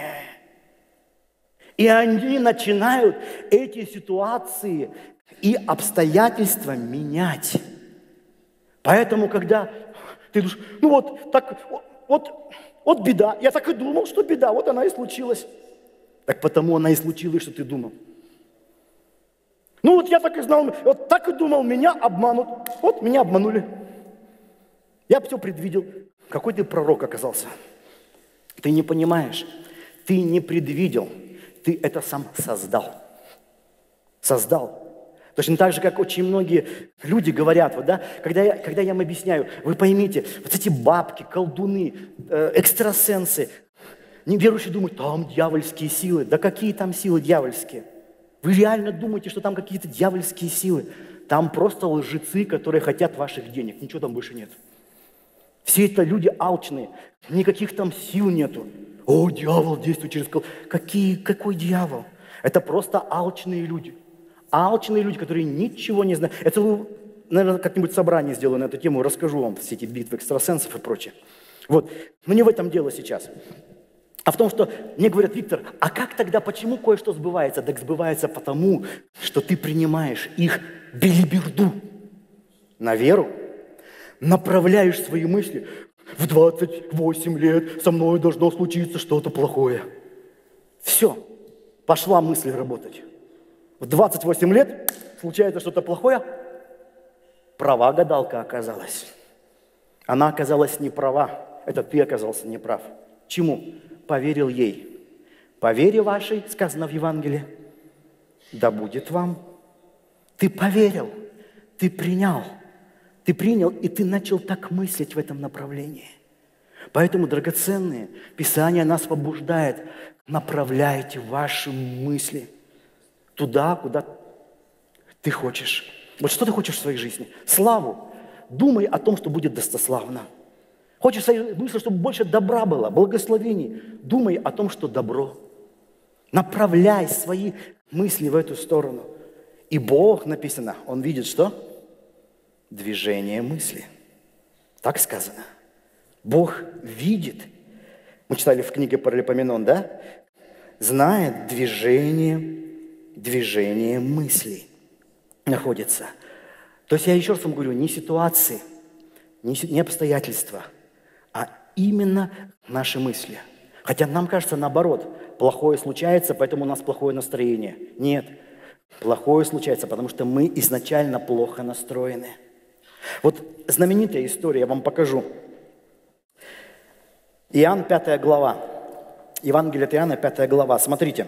И они начинают эти ситуации и обстоятельства менять. Поэтому, когда ты думаешь, ну вот, так, вот, вот беда, я так и думал, что беда, вот она и случилась. Так потому она и случилась, что ты думал. Ну вот я так и знал, вот так и думал, меня обманут. Вот меня обманули. Я все предвидел. Какой ты пророк оказался? Ты не понимаешь, ты не предвидел, ты это сам создал. Создал. Точно так же, как очень многие люди говорят, вот, да, когда, я, когда я им объясняю, вы поймите, вот эти бабки, колдуны, э, экстрасенсы, неверующие думают, там дьявольские силы. Да какие там силы дьявольские? Вы реально думаете, что там какие-то дьявольские силы? Там просто лжецы, которые хотят ваших денег. Ничего там больше нет. Все это люди алчные, никаких там сил нету. О, дьявол действует через колдун. Какие, какой дьявол? Это просто алчные люди. Алчные люди, которые ничего не знают. Это, наверное, как-нибудь собрание сделаю на эту тему, расскажу вам все эти битвы экстрасенсов и прочее. Вот. Но не в этом дело сейчас. А в том, что мне говорят: Виктор, а как тогда, почему кое-что сбывается? Так сбывается потому, что ты принимаешь их белиберду на веру, направляешь свои мысли. В двадцать восемь лет со мной должно случиться что-то плохое. Все, пошла мысль работать. В двадцать восемь лет случается что-то плохое, права гадалка оказалась. Она оказалась не права, это ты оказался неправ. Чему? Поверил ей. По вере вашей, сказано в Евангелии, да будет вам. Ты поверил, ты принял, ты принял, и ты начал так мыслить в этом направлении. Поэтому, драгоценные, Писание нас побуждает: направляйте ваши мысли туда, куда ты хочешь. Вот что ты хочешь в своей жизни? Славу. Думай о том, что будет достославно. Хочешь в своей мысли, чтобы больше добра было, благословений. Думай о том, что добро. Направляй свои мысли в эту сторону. И Бог, написано, Он видит что? Движение мысли. Так сказано. Бог видит. Мы читали в книге Паралипоменон, да? Знает движение Движение мыслей находится. То есть я еще раз вам говорю, не ситуации, не, не обстоятельства, а именно наши мысли. Хотя нам кажется наоборот, плохое случается, поэтому у нас плохое настроение. Нет, плохое случается, потому что мы изначально плохо настроены. Вот знаменитая история, я вам покажу. Иоанн, пятая глава. Евангелие от Иоанна, пятая глава. Смотрите.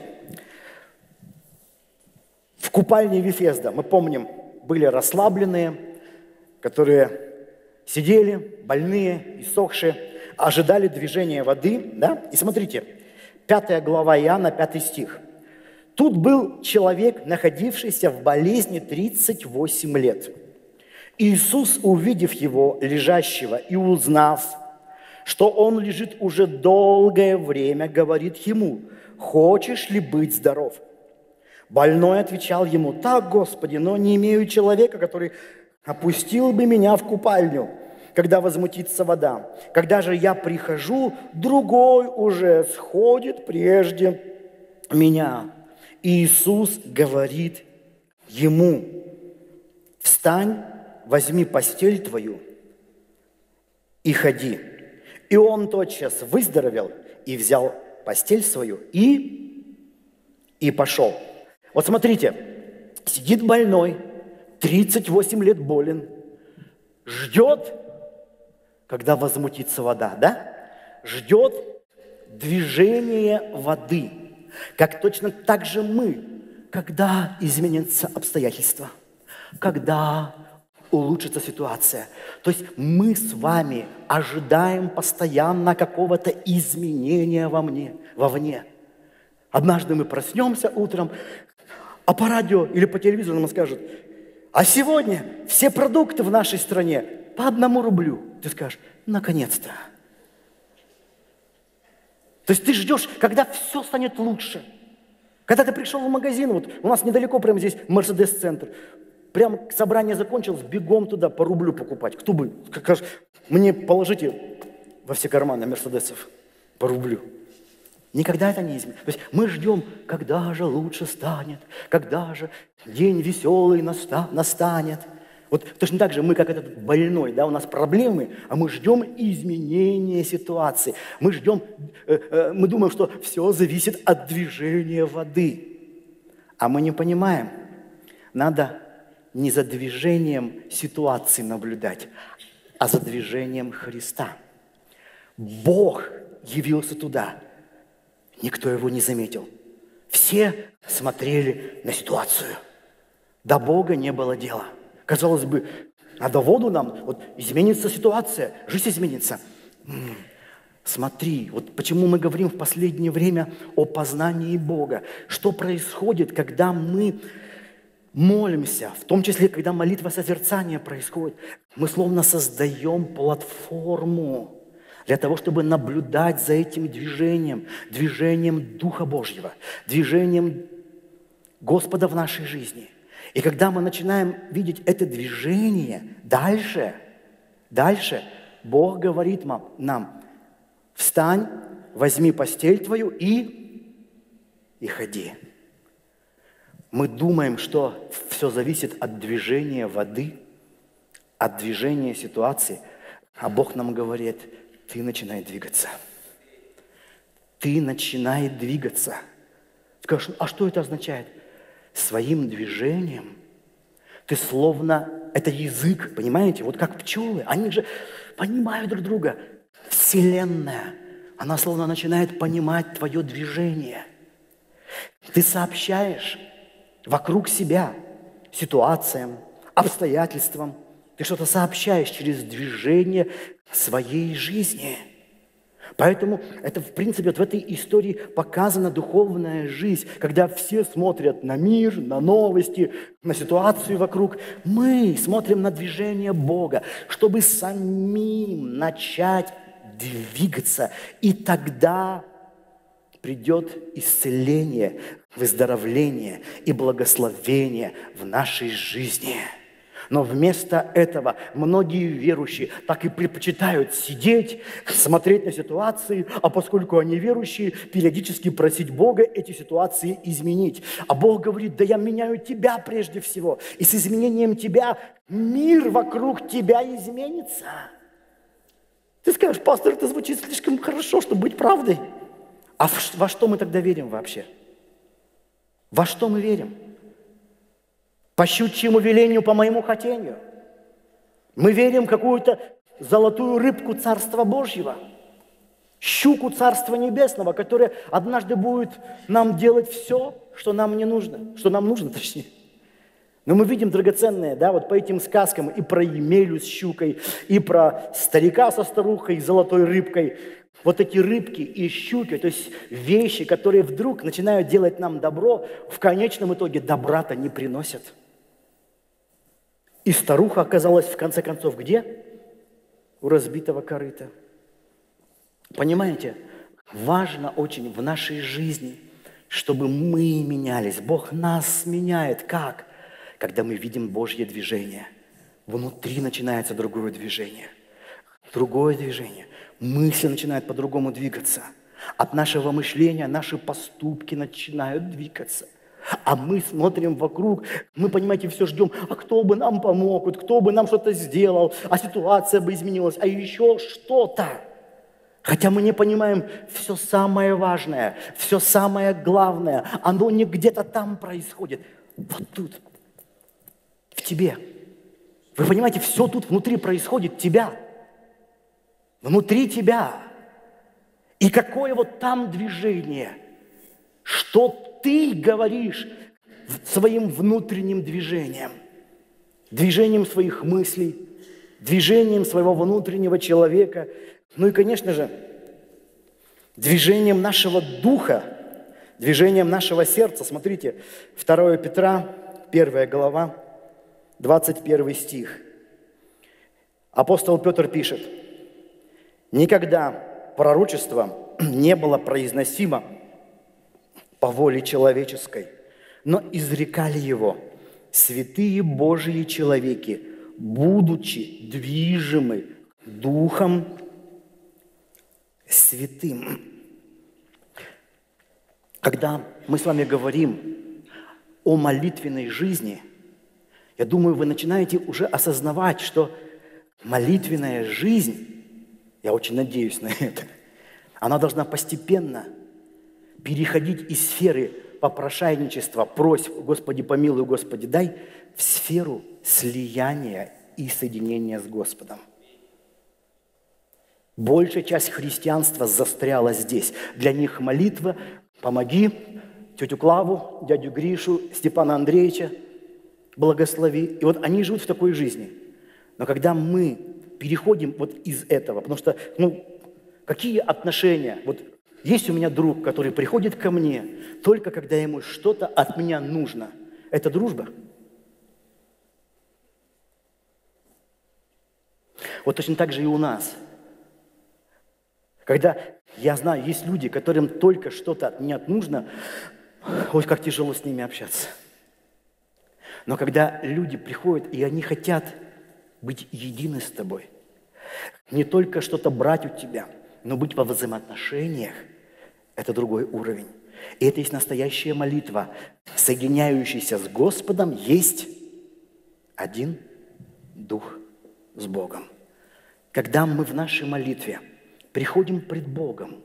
В купальне Вифезда, мы помним, были расслабленные, которые сидели, больные, иссохшие, ожидали движения воды. Да? И смотрите, пятая глава Иоанна, пятый стих. Тут был человек, находившийся в болезни тридцать восемь лет. Иисус, увидев его лежащего и узнав, что он лежит уже долгое время, говорит ему: «Хочешь ли быть здоров?» Больной отвечал ему: «Так, Господи, но не имею человека, который опустил бы меня в купальню, когда возмутится вода. Когда же я прихожу, другой уже сходит прежде меня». Иисус говорит ему: «Встань, возьми постель твою и ходи». И он тотчас выздоровел и взял постель свою и, и пошел. Вот смотрите, сидит больной, тридцать восемь лет болен, ждет, когда возмутится вода, да? Ждет движения воды. Как точно так же мы, когда изменятся обстоятельства, когда улучшится ситуация. То есть мы с вами ожидаем постоянно какого-то изменения во мне, вовне. Однажды мы проснемся утром, а по радио или по телевизору нам скажут: а сегодня все продукты в нашей стране по одному рублю. Ты скажешь: наконец-то. То есть ты ждешь, когда все станет лучше. Когда ты пришел в магазин, вот у нас недалеко прямо здесь Мерседес-центр, прямо собрание закончилось, бегом туда по рублю покупать. Кто бы, скажешь, мне положите во все карманы Мерседесов по рублю. Никогда это не изменится. То есть мы ждем, когда же лучше станет, когда же день веселый наста- настанет. Вот точно так же мы, как этот больной, да, у нас проблемы, а мы ждем изменения ситуации. Мы ждем, э, э, мы думаем, что все зависит от движения воды. А мы не понимаем, надо не за движением ситуации наблюдать, а за движением Христа. Бог явился туда. Никто его не заметил. Все смотрели на ситуацию. До Бога не было дела. Казалось бы, а до воду нам, вот изменится ситуация, жизнь изменится. М-м, смотри, вот почему мы говорим в последнее время о познании Бога. Что происходит, когда мы молимся, в том числе, когда молитва созерцания происходит. Мы словно создаем платформу для того, чтобы наблюдать за этим движением, движением Духа Божьего, движением Господа в нашей жизни. И когда мы начинаем видеть это движение, дальше, дальше Бог говорит нам: встань, возьми постель твою и, и ходи. Мы думаем, что все зависит от движения воды, от движения ситуации, а Бог нам говорит: ты начинай двигаться. Ты начинай двигаться. Скажешь: а что это означает? Своим движением ты словно, это язык, понимаете, вот как пчелы, они же понимают друг друга. Вселенная, она словно начинает понимать твое движение. Ты сообщаешь вокруг себя ситуациям, обстоятельствам. Ты что-то сообщаешь через движение своей жизни. Поэтому это, в принципе, вот в этой истории показана духовная жизнь, когда все смотрят на мир, на новости, на ситуацию вокруг. Мы смотрим на движение Бога, чтобы самим начать двигаться. И тогда придет исцеление, выздоровление и благословение в нашей жизни. Но вместо этого многие верующие так и предпочитают сидеть, смотреть на ситуации, а поскольку они верующие, периодически просить Бога эти ситуации изменить. А Бог говорит: да я меняю тебя прежде всего, и с изменением тебя мир вокруг тебя изменится. Ты скажешь: пастор, это звучит слишком хорошо, чтобы быть правдой. А во что мы тогда верим вообще? Во что мы верим? По щучьему велению, по моему хотению. Мы верим в какую-то золотую рыбку Царства Божьего, щуку Царства Небесного, которая однажды будет нам делать все, что нам не нужно, что нам нужно, точнее. Но мы видим драгоценное, да, вот по этим сказкам и про Емелю с щукой, и про старика со старухой, с золотой рыбкой. Вот эти рыбки и щуки, то есть вещи, которые вдруг начинают делать нам добро, в конечном итоге добра-то не приносят. И старуха оказалась в конце концов где? У разбитого корыта. Понимаете, важно очень в нашей жизни, чтобы мы менялись. Бог нас меняет. Как? Когда мы видим Божье движение. Внутри начинается другое движение. Другое движение. Мысли начинают по-другому двигаться. От нашего мышления наши поступки начинают двигаться. А мы смотрим вокруг, мы, понимаете, все ждем, а кто бы нам помог, вот кто бы нам что-то сделал, а ситуация бы изменилась, а еще что-то. Хотя мы не понимаем, все самое важное, все самое главное, оно не где-то там происходит, вот тут, в тебе. Вы понимаете, все тут внутри происходит, тебя. Внутри тебя. И какое вот там движение, что ты говоришь своим внутренним движением, движением своих мыслей, движением своего внутреннего человека, ну и, конечно же, движением нашего духа, движением нашего сердца. Смотрите, второе Петра, первая глава, двадцать первый стих. Апостол Петр пишет: «Никогда пророчество не было произносимо по воле человеческой, но изрекали его святые Божьи человеки, будучи движимы Духом Святым». Когда мы с вами говорим о молитвенной жизни, я думаю, вы начинаете уже осознавать, что молитвенная жизнь, я очень надеюсь на это, она должна постепенно переходить из сферы попрошайничества, просьб, Господи помилуй, Господи дай, в сферу слияния и соединения с Господом. Большая часть христианства застряла здесь. Для них молитва «помоги», тетю Клаву, дядю Гришу, Степана Андреевича, благослови. И вот они живут в такой жизни. Но когда мы переходим вот из этого, потому что, ну, какие отношения? Вот есть у меня друг, который приходит ко мне только когда ему что-то от меня нужно. Это дружба? Вот точно так же и у нас. Когда, я знаю, есть люди, которым только что-то от меня нужно, ой, как тяжело с ними общаться. Но когда люди приходят, и они хотят быть едины с тобой, не только что-то брать у тебя, но быть во взаимоотношениях, это другой уровень. И это есть настоящая молитва. Соединяющийся с Господом есть один Дух с Богом. Когда мы в нашей молитве приходим пред Богом,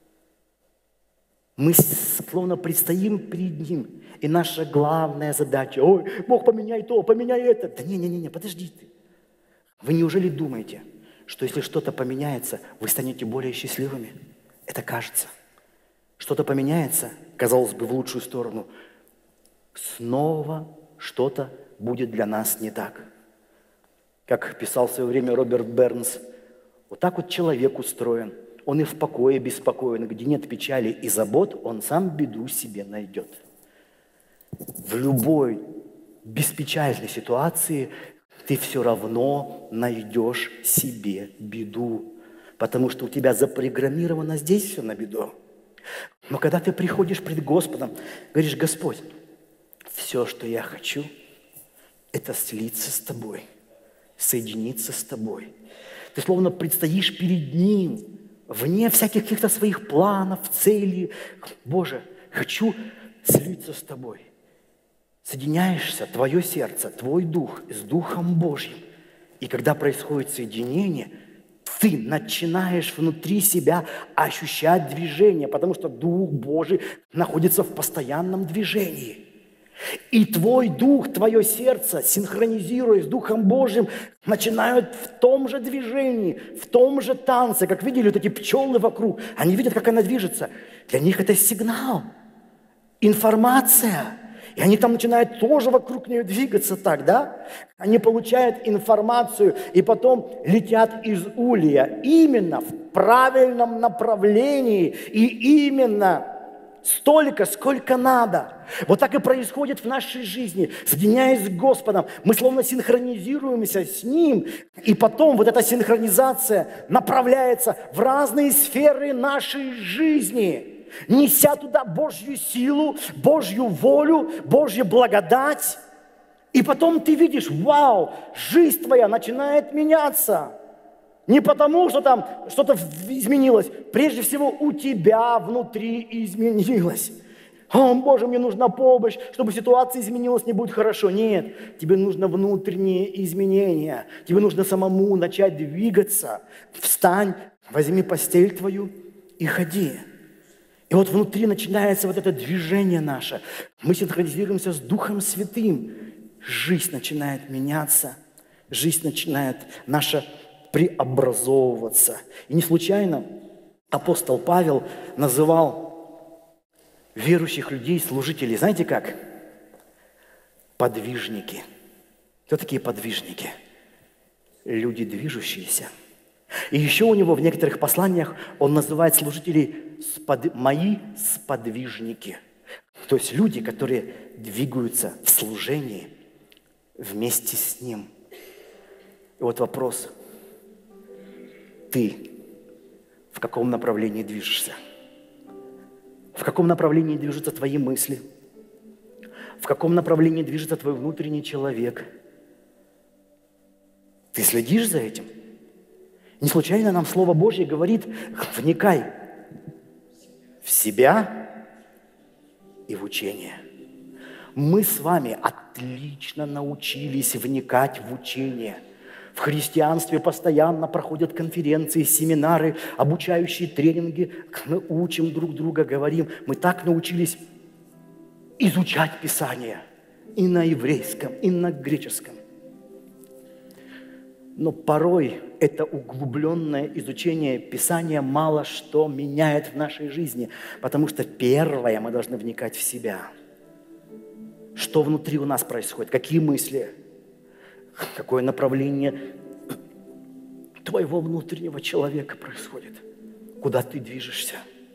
мы словно предстоим перед Ним, и наша главная задача: ой, Бог, поменяй то, поменяй это. Да не-не-не, подожди ты. Вы неужели думаете, что если что-то поменяется, вы станете более счастливыми? Это кажется. Что-то поменяется, казалось бы, в лучшую сторону. Снова что-то будет для нас не так. Как писал в свое время Роберт Бернс, вот так вот человек устроен. Он и в покое беспокоен, где нет печали и забот, он сам беду себе найдет. В любой беспечальной ситуации ты все равно найдешь себе беду, потому что у тебя запрограммировано здесь все на беду. Но когда ты приходишь пред Господом, говоришь: Господь, все, что я хочу, это слиться с Тобой, соединиться с Тобой. Ты словно предстоишь перед Ним, вне всяких каких-то своих планов, целей. Боже, хочу слиться с Тобой. Соединяешься, твое сердце, твой дух с Духом Божьим. И когда происходит соединение, ты начинаешь внутри себя ощущать движение, потому что Дух Божий находится в постоянном движении. И твой дух, твое сердце, синхронизируясь с Духом Божьим, начинают в том же движении, в том же танце. Как видели вот эти пчелы вокруг, они видят, как она движется. Для них это сигнал, информация. И они там начинают тоже вокруг нее двигаться так, да? Они получают информацию и потом летят из улья именно в правильном направлении и именно столько, сколько надо. Вот так и происходит в нашей жизни. Соединяясь с Господом, мы словно синхронизируемся с Ним, и потом вот эта синхронизация направляется в разные сферы нашей жизни, неся туда Божью силу, Божью волю, Божью благодать. И потом ты видишь, вау, жизнь твоя начинает меняться. Не потому, что там что-то изменилось. Прежде всего, у тебя внутри изменилось. О, Боже, мне нужна помощь, чтобы ситуация изменилась, не будет хорошо. Нет, тебе нужно внутренние изменения. Тебе нужно самому начать двигаться. Встань, возьми постель твою и ходи. И вот внутри начинается вот это движение наше. Мы синхронизируемся с Духом Святым. Жизнь начинает меняться. Жизнь начинает наша преобразовываться. И не случайно апостол Павел называл верующих людей, служителей, знаете как? Подвижники. Кто такие подвижники? Люди движущиеся. И еще у него в некоторых посланиях он называет служителей спод... «мои сподвижники». То есть люди, которые двигаются в служении вместе с ним. И вот вопрос. Ты в каком направлении движешься? В каком направлении движутся твои мысли? В каком направлении движется твой внутренний человек? Ты следишь за этим? Не случайно нам Слово Божье говорит: вникай в себя и в учение. Мы с вами отлично научились вникать в учение. В христианстве постоянно проходят конференции, семинары, обучающие тренинги. Мы учим друг друга, говорим. Мы так научились изучать Писание и на еврейском, и на греческом. Но порой это углубленное изучение Писания мало что меняет в нашей жизни, потому что первое, мы должны вникать в себя. Что внутри у нас происходит, какие мысли, какое направление твоего внутреннего человека происходит, куда ты движешься.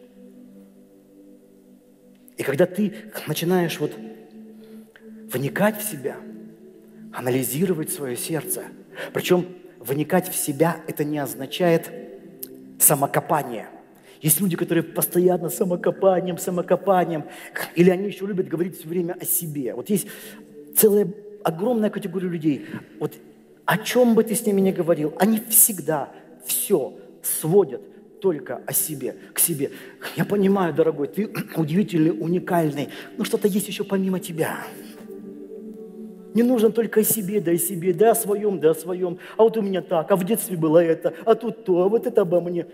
И когда ты начинаешь вот вникать в себя, анализировать свое сердце, причем вникать в себя – это не означает самокопание. Есть люди, которые постоянно самокопанием, самокопанием, или они еще любят говорить все время о себе. Вот есть целая огромная категория людей. Вот о чем бы ты с ними ни говорил, они всегда все сводят только о себе, к себе. Я понимаю, дорогой, ты удивительный, уникальный, но что-то есть еще помимо тебя. Не нужно только о себе, да о себе, да о своем, да о своем. А вот у меня так, а в детстве было это, а тут то, а вот это обо мне.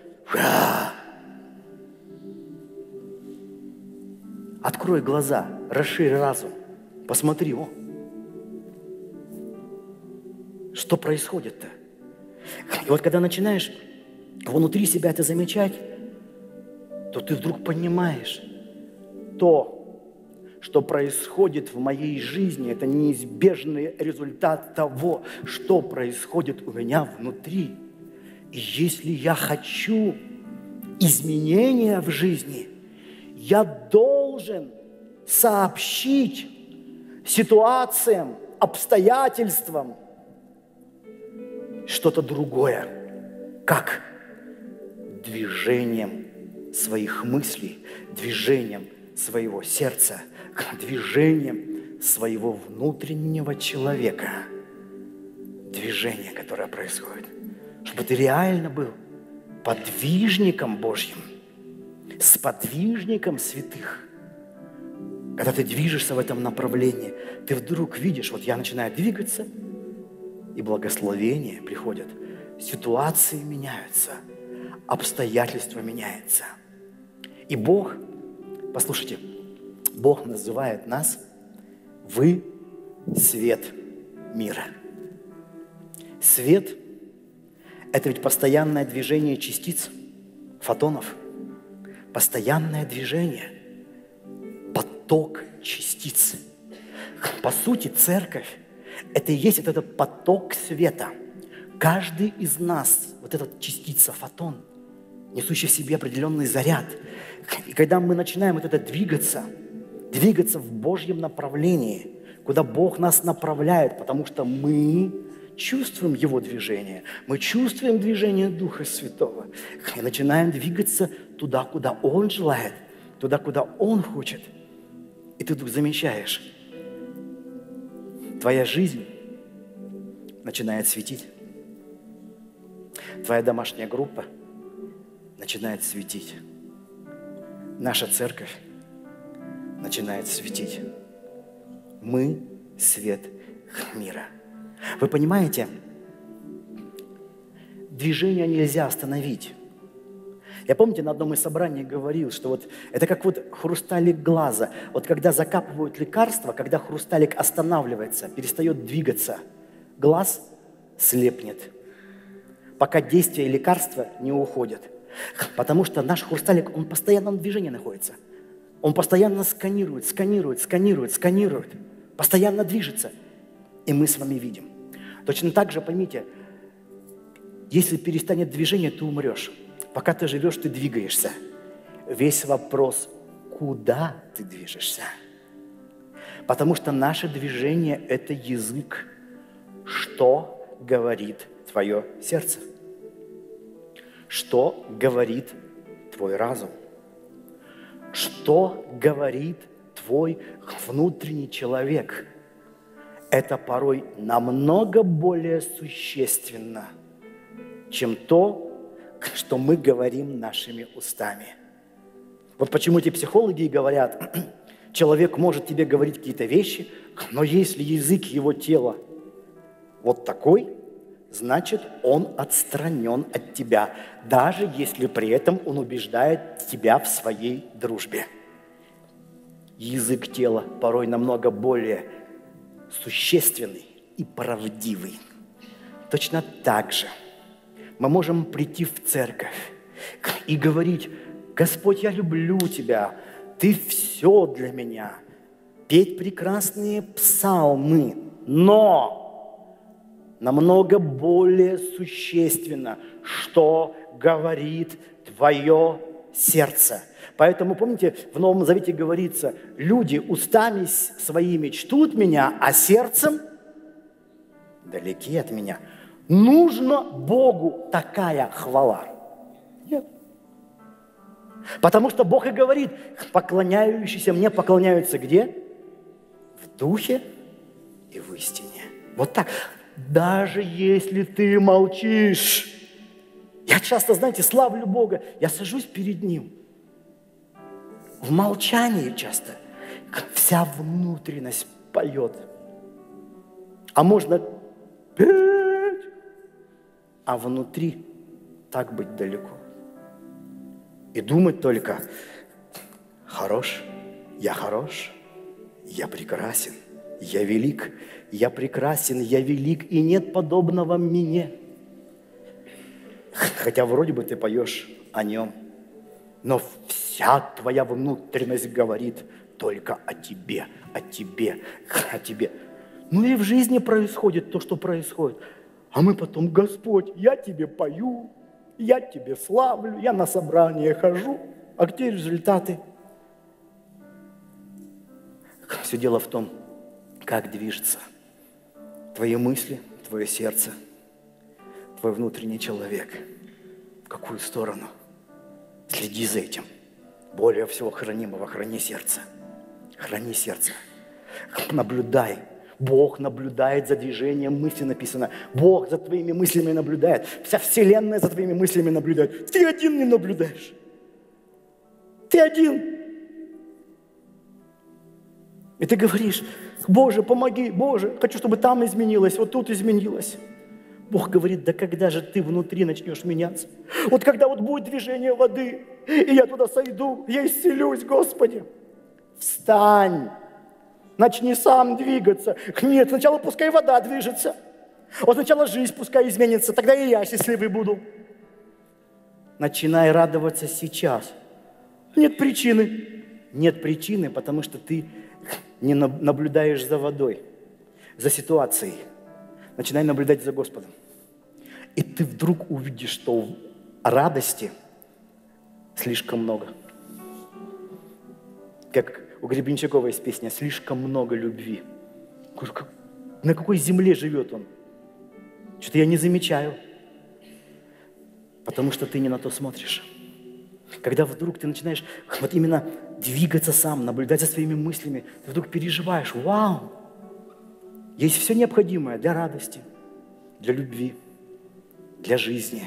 Открой глаза, расширь разум, посмотри, о, что происходит-то? И вот когда начинаешь внутри себя это замечать, то ты вдруг понимаешь, то, что происходит в моей жизни, это неизбежный результат того, что происходит у меня внутри. И если я хочу изменения в жизни, я должен сообщить ситуациям, обстоятельствам что-то другое, как движением своих мыслей, движением своего сердца, движением своего внутреннего человека. Движение, которое происходит. Чтобы ты реально был подвижником Божьим, сподвижником святых. Когда ты движешься в этом направлении, ты вдруг видишь, вот я начинаю двигаться, и благословения приходят, ситуации меняются, обстоятельства меняются. И Бог, послушайте, Бог называет нас «Вы свет мира». Свет – это ведь постоянное движение частиц, фотонов, постоянное движение, поток частиц. По сути, церковь – это и есть вот этот поток света. Каждый из нас, вот эта частица, фотон, несущий в себе определенный заряд. И когда мы начинаем вот это двигаться, двигаться в Божьем направлении, куда Бог нас направляет, потому что мы чувствуем Его движение, мы чувствуем движение Духа Святого и начинаем двигаться туда, куда Он желает, туда, куда Он хочет. И ты вдруг замечаешь, твоя жизнь начинает светить, твоя домашняя группа начинает светить, наша церковь начинает светить. Мы – свет мира. Вы понимаете, движение нельзя остановить. Я, помните, на одном из собраний говорил, что вот это как вот хрусталик глаза. Вот когда закапывают лекарство, когда хрусталик останавливается, перестает двигаться, глаз слепнет, пока действие лекарства не уходит. Потому что наш хрусталик, он постоянно в движении находится. Он постоянно сканирует, сканирует, сканирует, сканирует. Постоянно движется. И мы с вами видим. Точно так же, поймите, если перестанет движение, ты умрешь. Пока ты живешь, ты двигаешься. Весь вопрос, куда ты движешься? Потому что наше движение – это язык. Что говорит твое сердце? Что говорит твой разум? Что говорит твой внутренний человек? Это порой намного более существенно, чем то, что мы говорим нашими устами. Вот почему эти психологи говорят, человек может тебе говорить какие-то вещи, но если язык его тела вот такой, значит, он отстранен от тебя, даже если при этом он убеждает тебя в своей дружбе. Язык тела порой намного более существенный и правдивый. Точно так же мы можем прийти в церковь и говорить: Господь, я люблю Тебя, Ты все для меня, петь прекрасные псалмы, но намного более существенно, что говорит твое сердце. Поэтому, помните, в Новом Завете говорится: люди устами своими чтут меня, а сердцем далеки от меня. Нужно Богу такая хвала? Нет. Потому что Бог и говорит: поклоняющиеся мне поклоняются где? В духе и в истине. Вот так. Даже если ты молчишь. Я часто, знаете, славлю Бога. Я сажусь перед Ним. В молчании часто вся внутренность поет. А можно петь, а внутри так быть далеко. И думать только: хорош, я хорош, я прекрасен, я велик, я прекрасен, я велик, и нет подобного мне. Хотя вроде бы ты поешь о Нем, но вся твоя внутренность говорит только о тебе, о тебе, о тебе. Ну и в жизни происходит то, что происходит. А мы потом: Господь, я Тебе пою, я Тебе славлю, я на собрание хожу. А где результаты? Все дело в том, как движется твои мысли, твое сердце, твой внутренний человек. В какую сторону? Следи за этим. Более всего хранимого храни сердце. Храни сердце. Наблюдай. Бог наблюдает за движением мысли, написано. Бог за твоими мыслями наблюдает. Вся вселенная за твоими мыслями наблюдает. Ты один не наблюдаешь. Ты один. И ты говоришь: Боже, помоги, Боже, хочу, чтобы там изменилось, вот тут изменилось. Бог говорит: да когда же ты внутри начнешь меняться? Вот когда вот будет движение воды, и я туда сойду, я исцелюсь, Господи. Встань, начни сам двигаться. Нет, сначала пускай вода движется. Вот сначала жизнь пускай изменится, тогда и я счастливый буду. Начинай радоваться сейчас. Нет причины. Нет причины, потому что ты не наблюдаешь за водой, за ситуацией. Начинай наблюдать за Господом. И ты вдруг увидишь, что радости слишком много. Как у Гребенщикова есть песня «Слишком много любви». На какой земле живет он? Что-то я не замечаю. Потому что ты не на то смотришь. Когда вдруг ты начинаешь вот именно двигаться сам, наблюдать за своими мыслями, ты вдруг переживаешь, вау, есть все необходимое для радости, для любви, для жизни.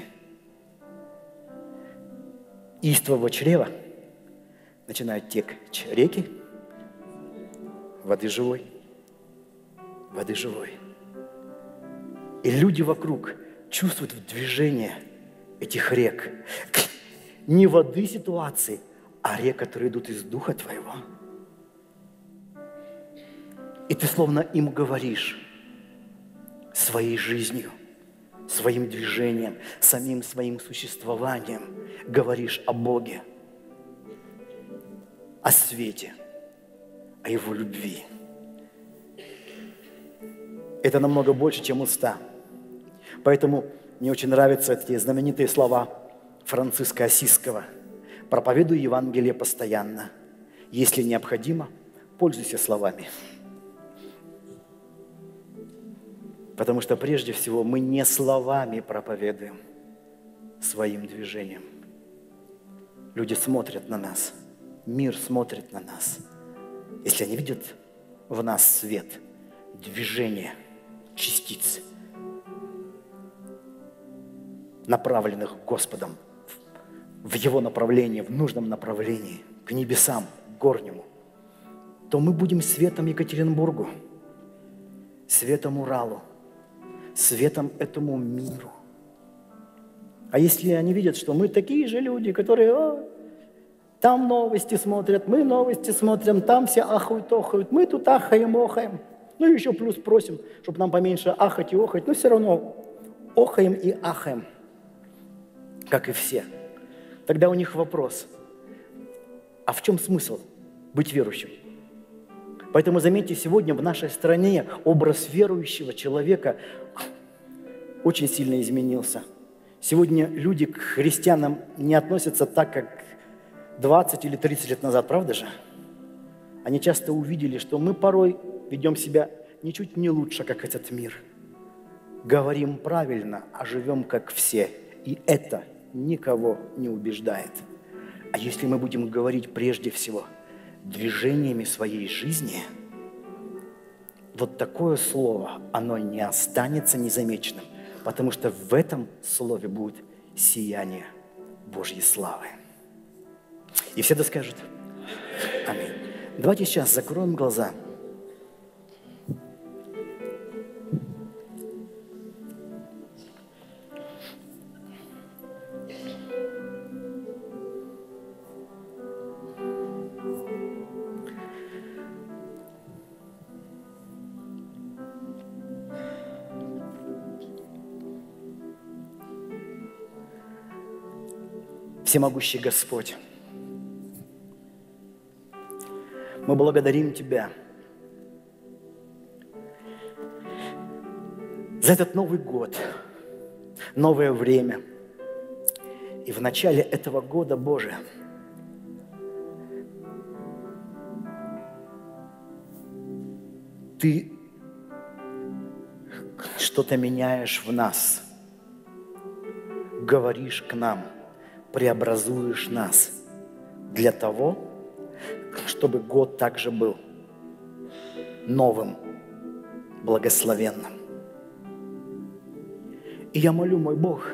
Из твоего чрева начинают течь реки воды живой, воды живой. И люди вокруг чувствуют движение этих рек. Не воды ситуации, а рек, которые идут из Духа Твоего. И ты словно им говоришь своей жизнью, своим движением, самим своим существованием, говоришь о Боге, о свете, о Его любви. Это намного больше, чем уста. Поэтому мне очень нравятся эти знаменитые слова Франциска Ассизского. «Проповедуй Евангелие постоянно. Если необходимо, пользуйся словами». Потому что прежде всего мы не словами проповедуем, своим движением. Люди смотрят на нас, мир смотрит на нас. Если они видят в нас свет, движение частиц, направленных Господом в Его направлении, в нужном направлении, к небесам, к горнему, то мы будем светом Екатеринбургу, светом Уралу, светом этому миру. А если они видят, что мы такие же люди, которые о, там новости смотрят, мы новости смотрим, там все ахают, охают, мы тут ахаем, охаем, ну еще плюс просим, чтобы нам поменьше ахать и охать, но все равно охаем и ахаем, как и все. Тогда у них вопрос, а в чем смысл быть верующим? Поэтому, заметьте, сегодня в нашей стране образ верующего человека очень сильно изменился. Сегодня люди к христианам не относятся так, как двадцать или тридцать лет назад, правда же? Они часто увидели, что мы порой ведем себя ничуть не лучше, как этот мир. Говорим правильно, а живем как все. И это никого не убеждает. А если мы будем говорить прежде всего движениями своей жизни, вот такое слово, оно не останется незамеченным, потому что в этом слове будет сияние Божьей славы. И все это скажут аминь. Давайте сейчас закроем глаза. Всемогущий Господь, мы благодарим Тебя за этот Новый год, новое время. И в начале этого года, Боже, Ты что-то меняешь в нас, говоришь к нам, преобразуешь нас для того, чтобы год также был новым, благословенным. И я молю, мой Бог,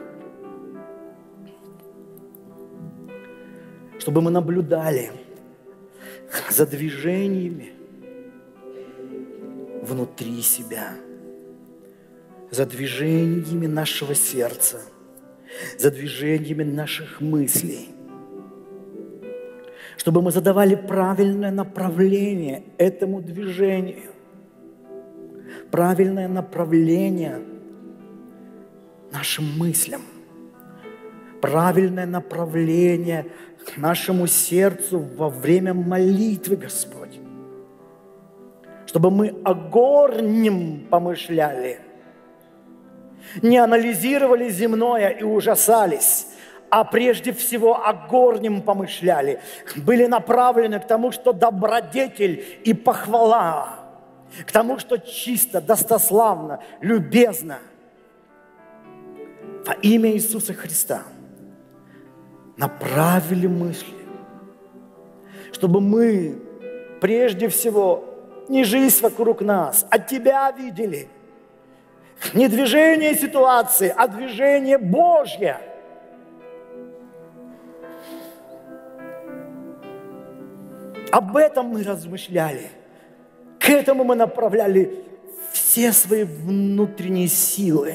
чтобы мы наблюдали за движениями внутри себя, за движениями нашего сердца, за движениями наших мыслей, чтобы мы задавали правильное направление этому движению, правильное направление нашим мыслям, правильное направление нашему сердцу во время молитвы, Господь. чтобы мы о горнем помышляли, не анализировали земное и ужасались, а прежде всего о горнем помышляли, были направлены к тому, что добродетель и похвала, к тому, что чисто, достославно, любезно. Во имя Иисуса Христа направили мысли, чтобы мы прежде всего не жизнь вокруг нас, а Тебя видели. Не движение ситуации, а движение Божье. Об этом мы размышляли. К этому мы направляли все свои внутренние силы.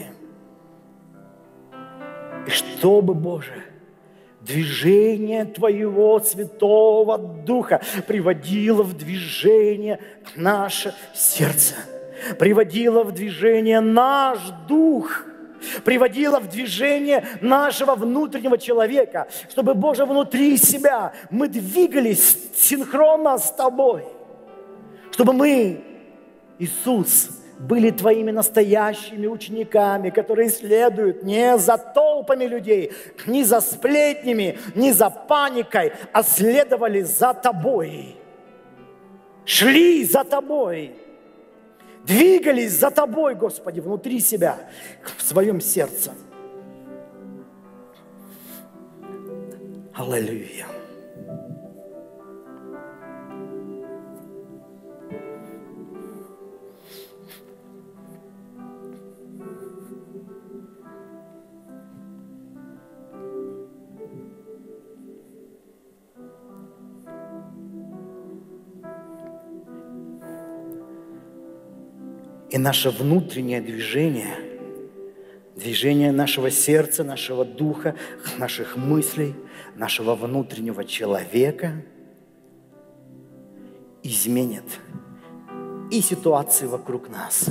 И чтобы, Боже, движение Твоего Святого Духа приводило в движение наше сердце, приводило в движение наш дух, приводило в движение нашего внутреннего человека, чтобы, Боже, внутри себя мы двигались синхронно с Тобой, чтобы мы, Иисус, были Твоими настоящими учениками, которые следуют не за толпами людей, не за сплетнями, не за паникой, а следовали за Тобой, шли за Тобой, двигались за Тобой, Господи, внутри себя, в своем сердце. Аллилуйя. И наше внутреннее движение, движение нашего сердца, нашего духа, наших мыслей, нашего внутреннего человека изменит и ситуации вокруг нас.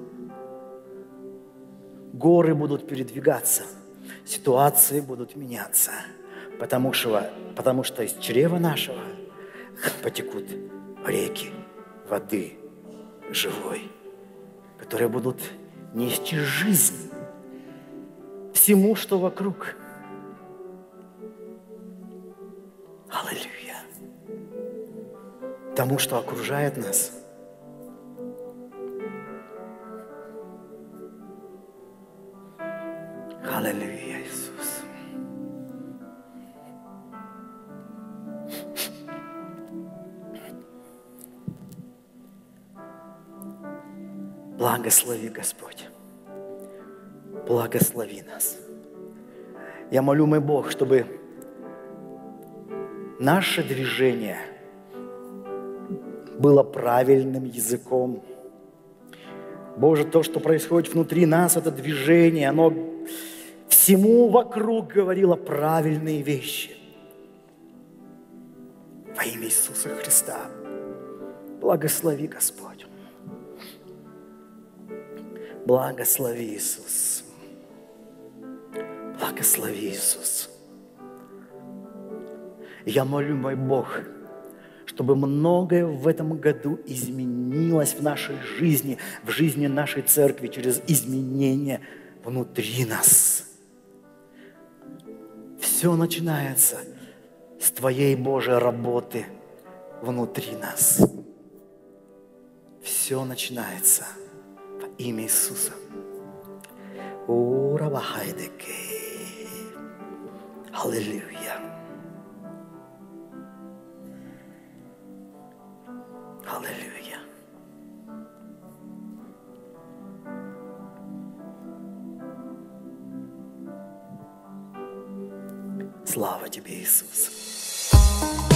Горы будут передвигаться, ситуации будут меняться, потому что, потому что из чрева нашего потекут реки воды живой, которые будут нести жизнь всему, что вокруг. Аллилуйя. Тому, что окружает нас. Аллилуйя, Иисус. Благослови, Господь. Благослови нас. Я молю, мой Бог, чтобы наше движение было правильным языком. Боже, то, что происходит внутри нас, это движение, оно всему вокруг говорило правильные вещи. Во имя Иисуса Христа. Благослови, Господь. Благослови, Иисус. Благослови, Иисус. Я молю, мой Бог, чтобы многое в этом году изменилось в нашей жизни, в жизни нашей церкви через изменения внутри нас. Все начинается с Твоей Божьей работы внутри нас. Все начинается во имя Иисуса. Аллилуйя. Аллилуйя. Слава Тебе, Иисус.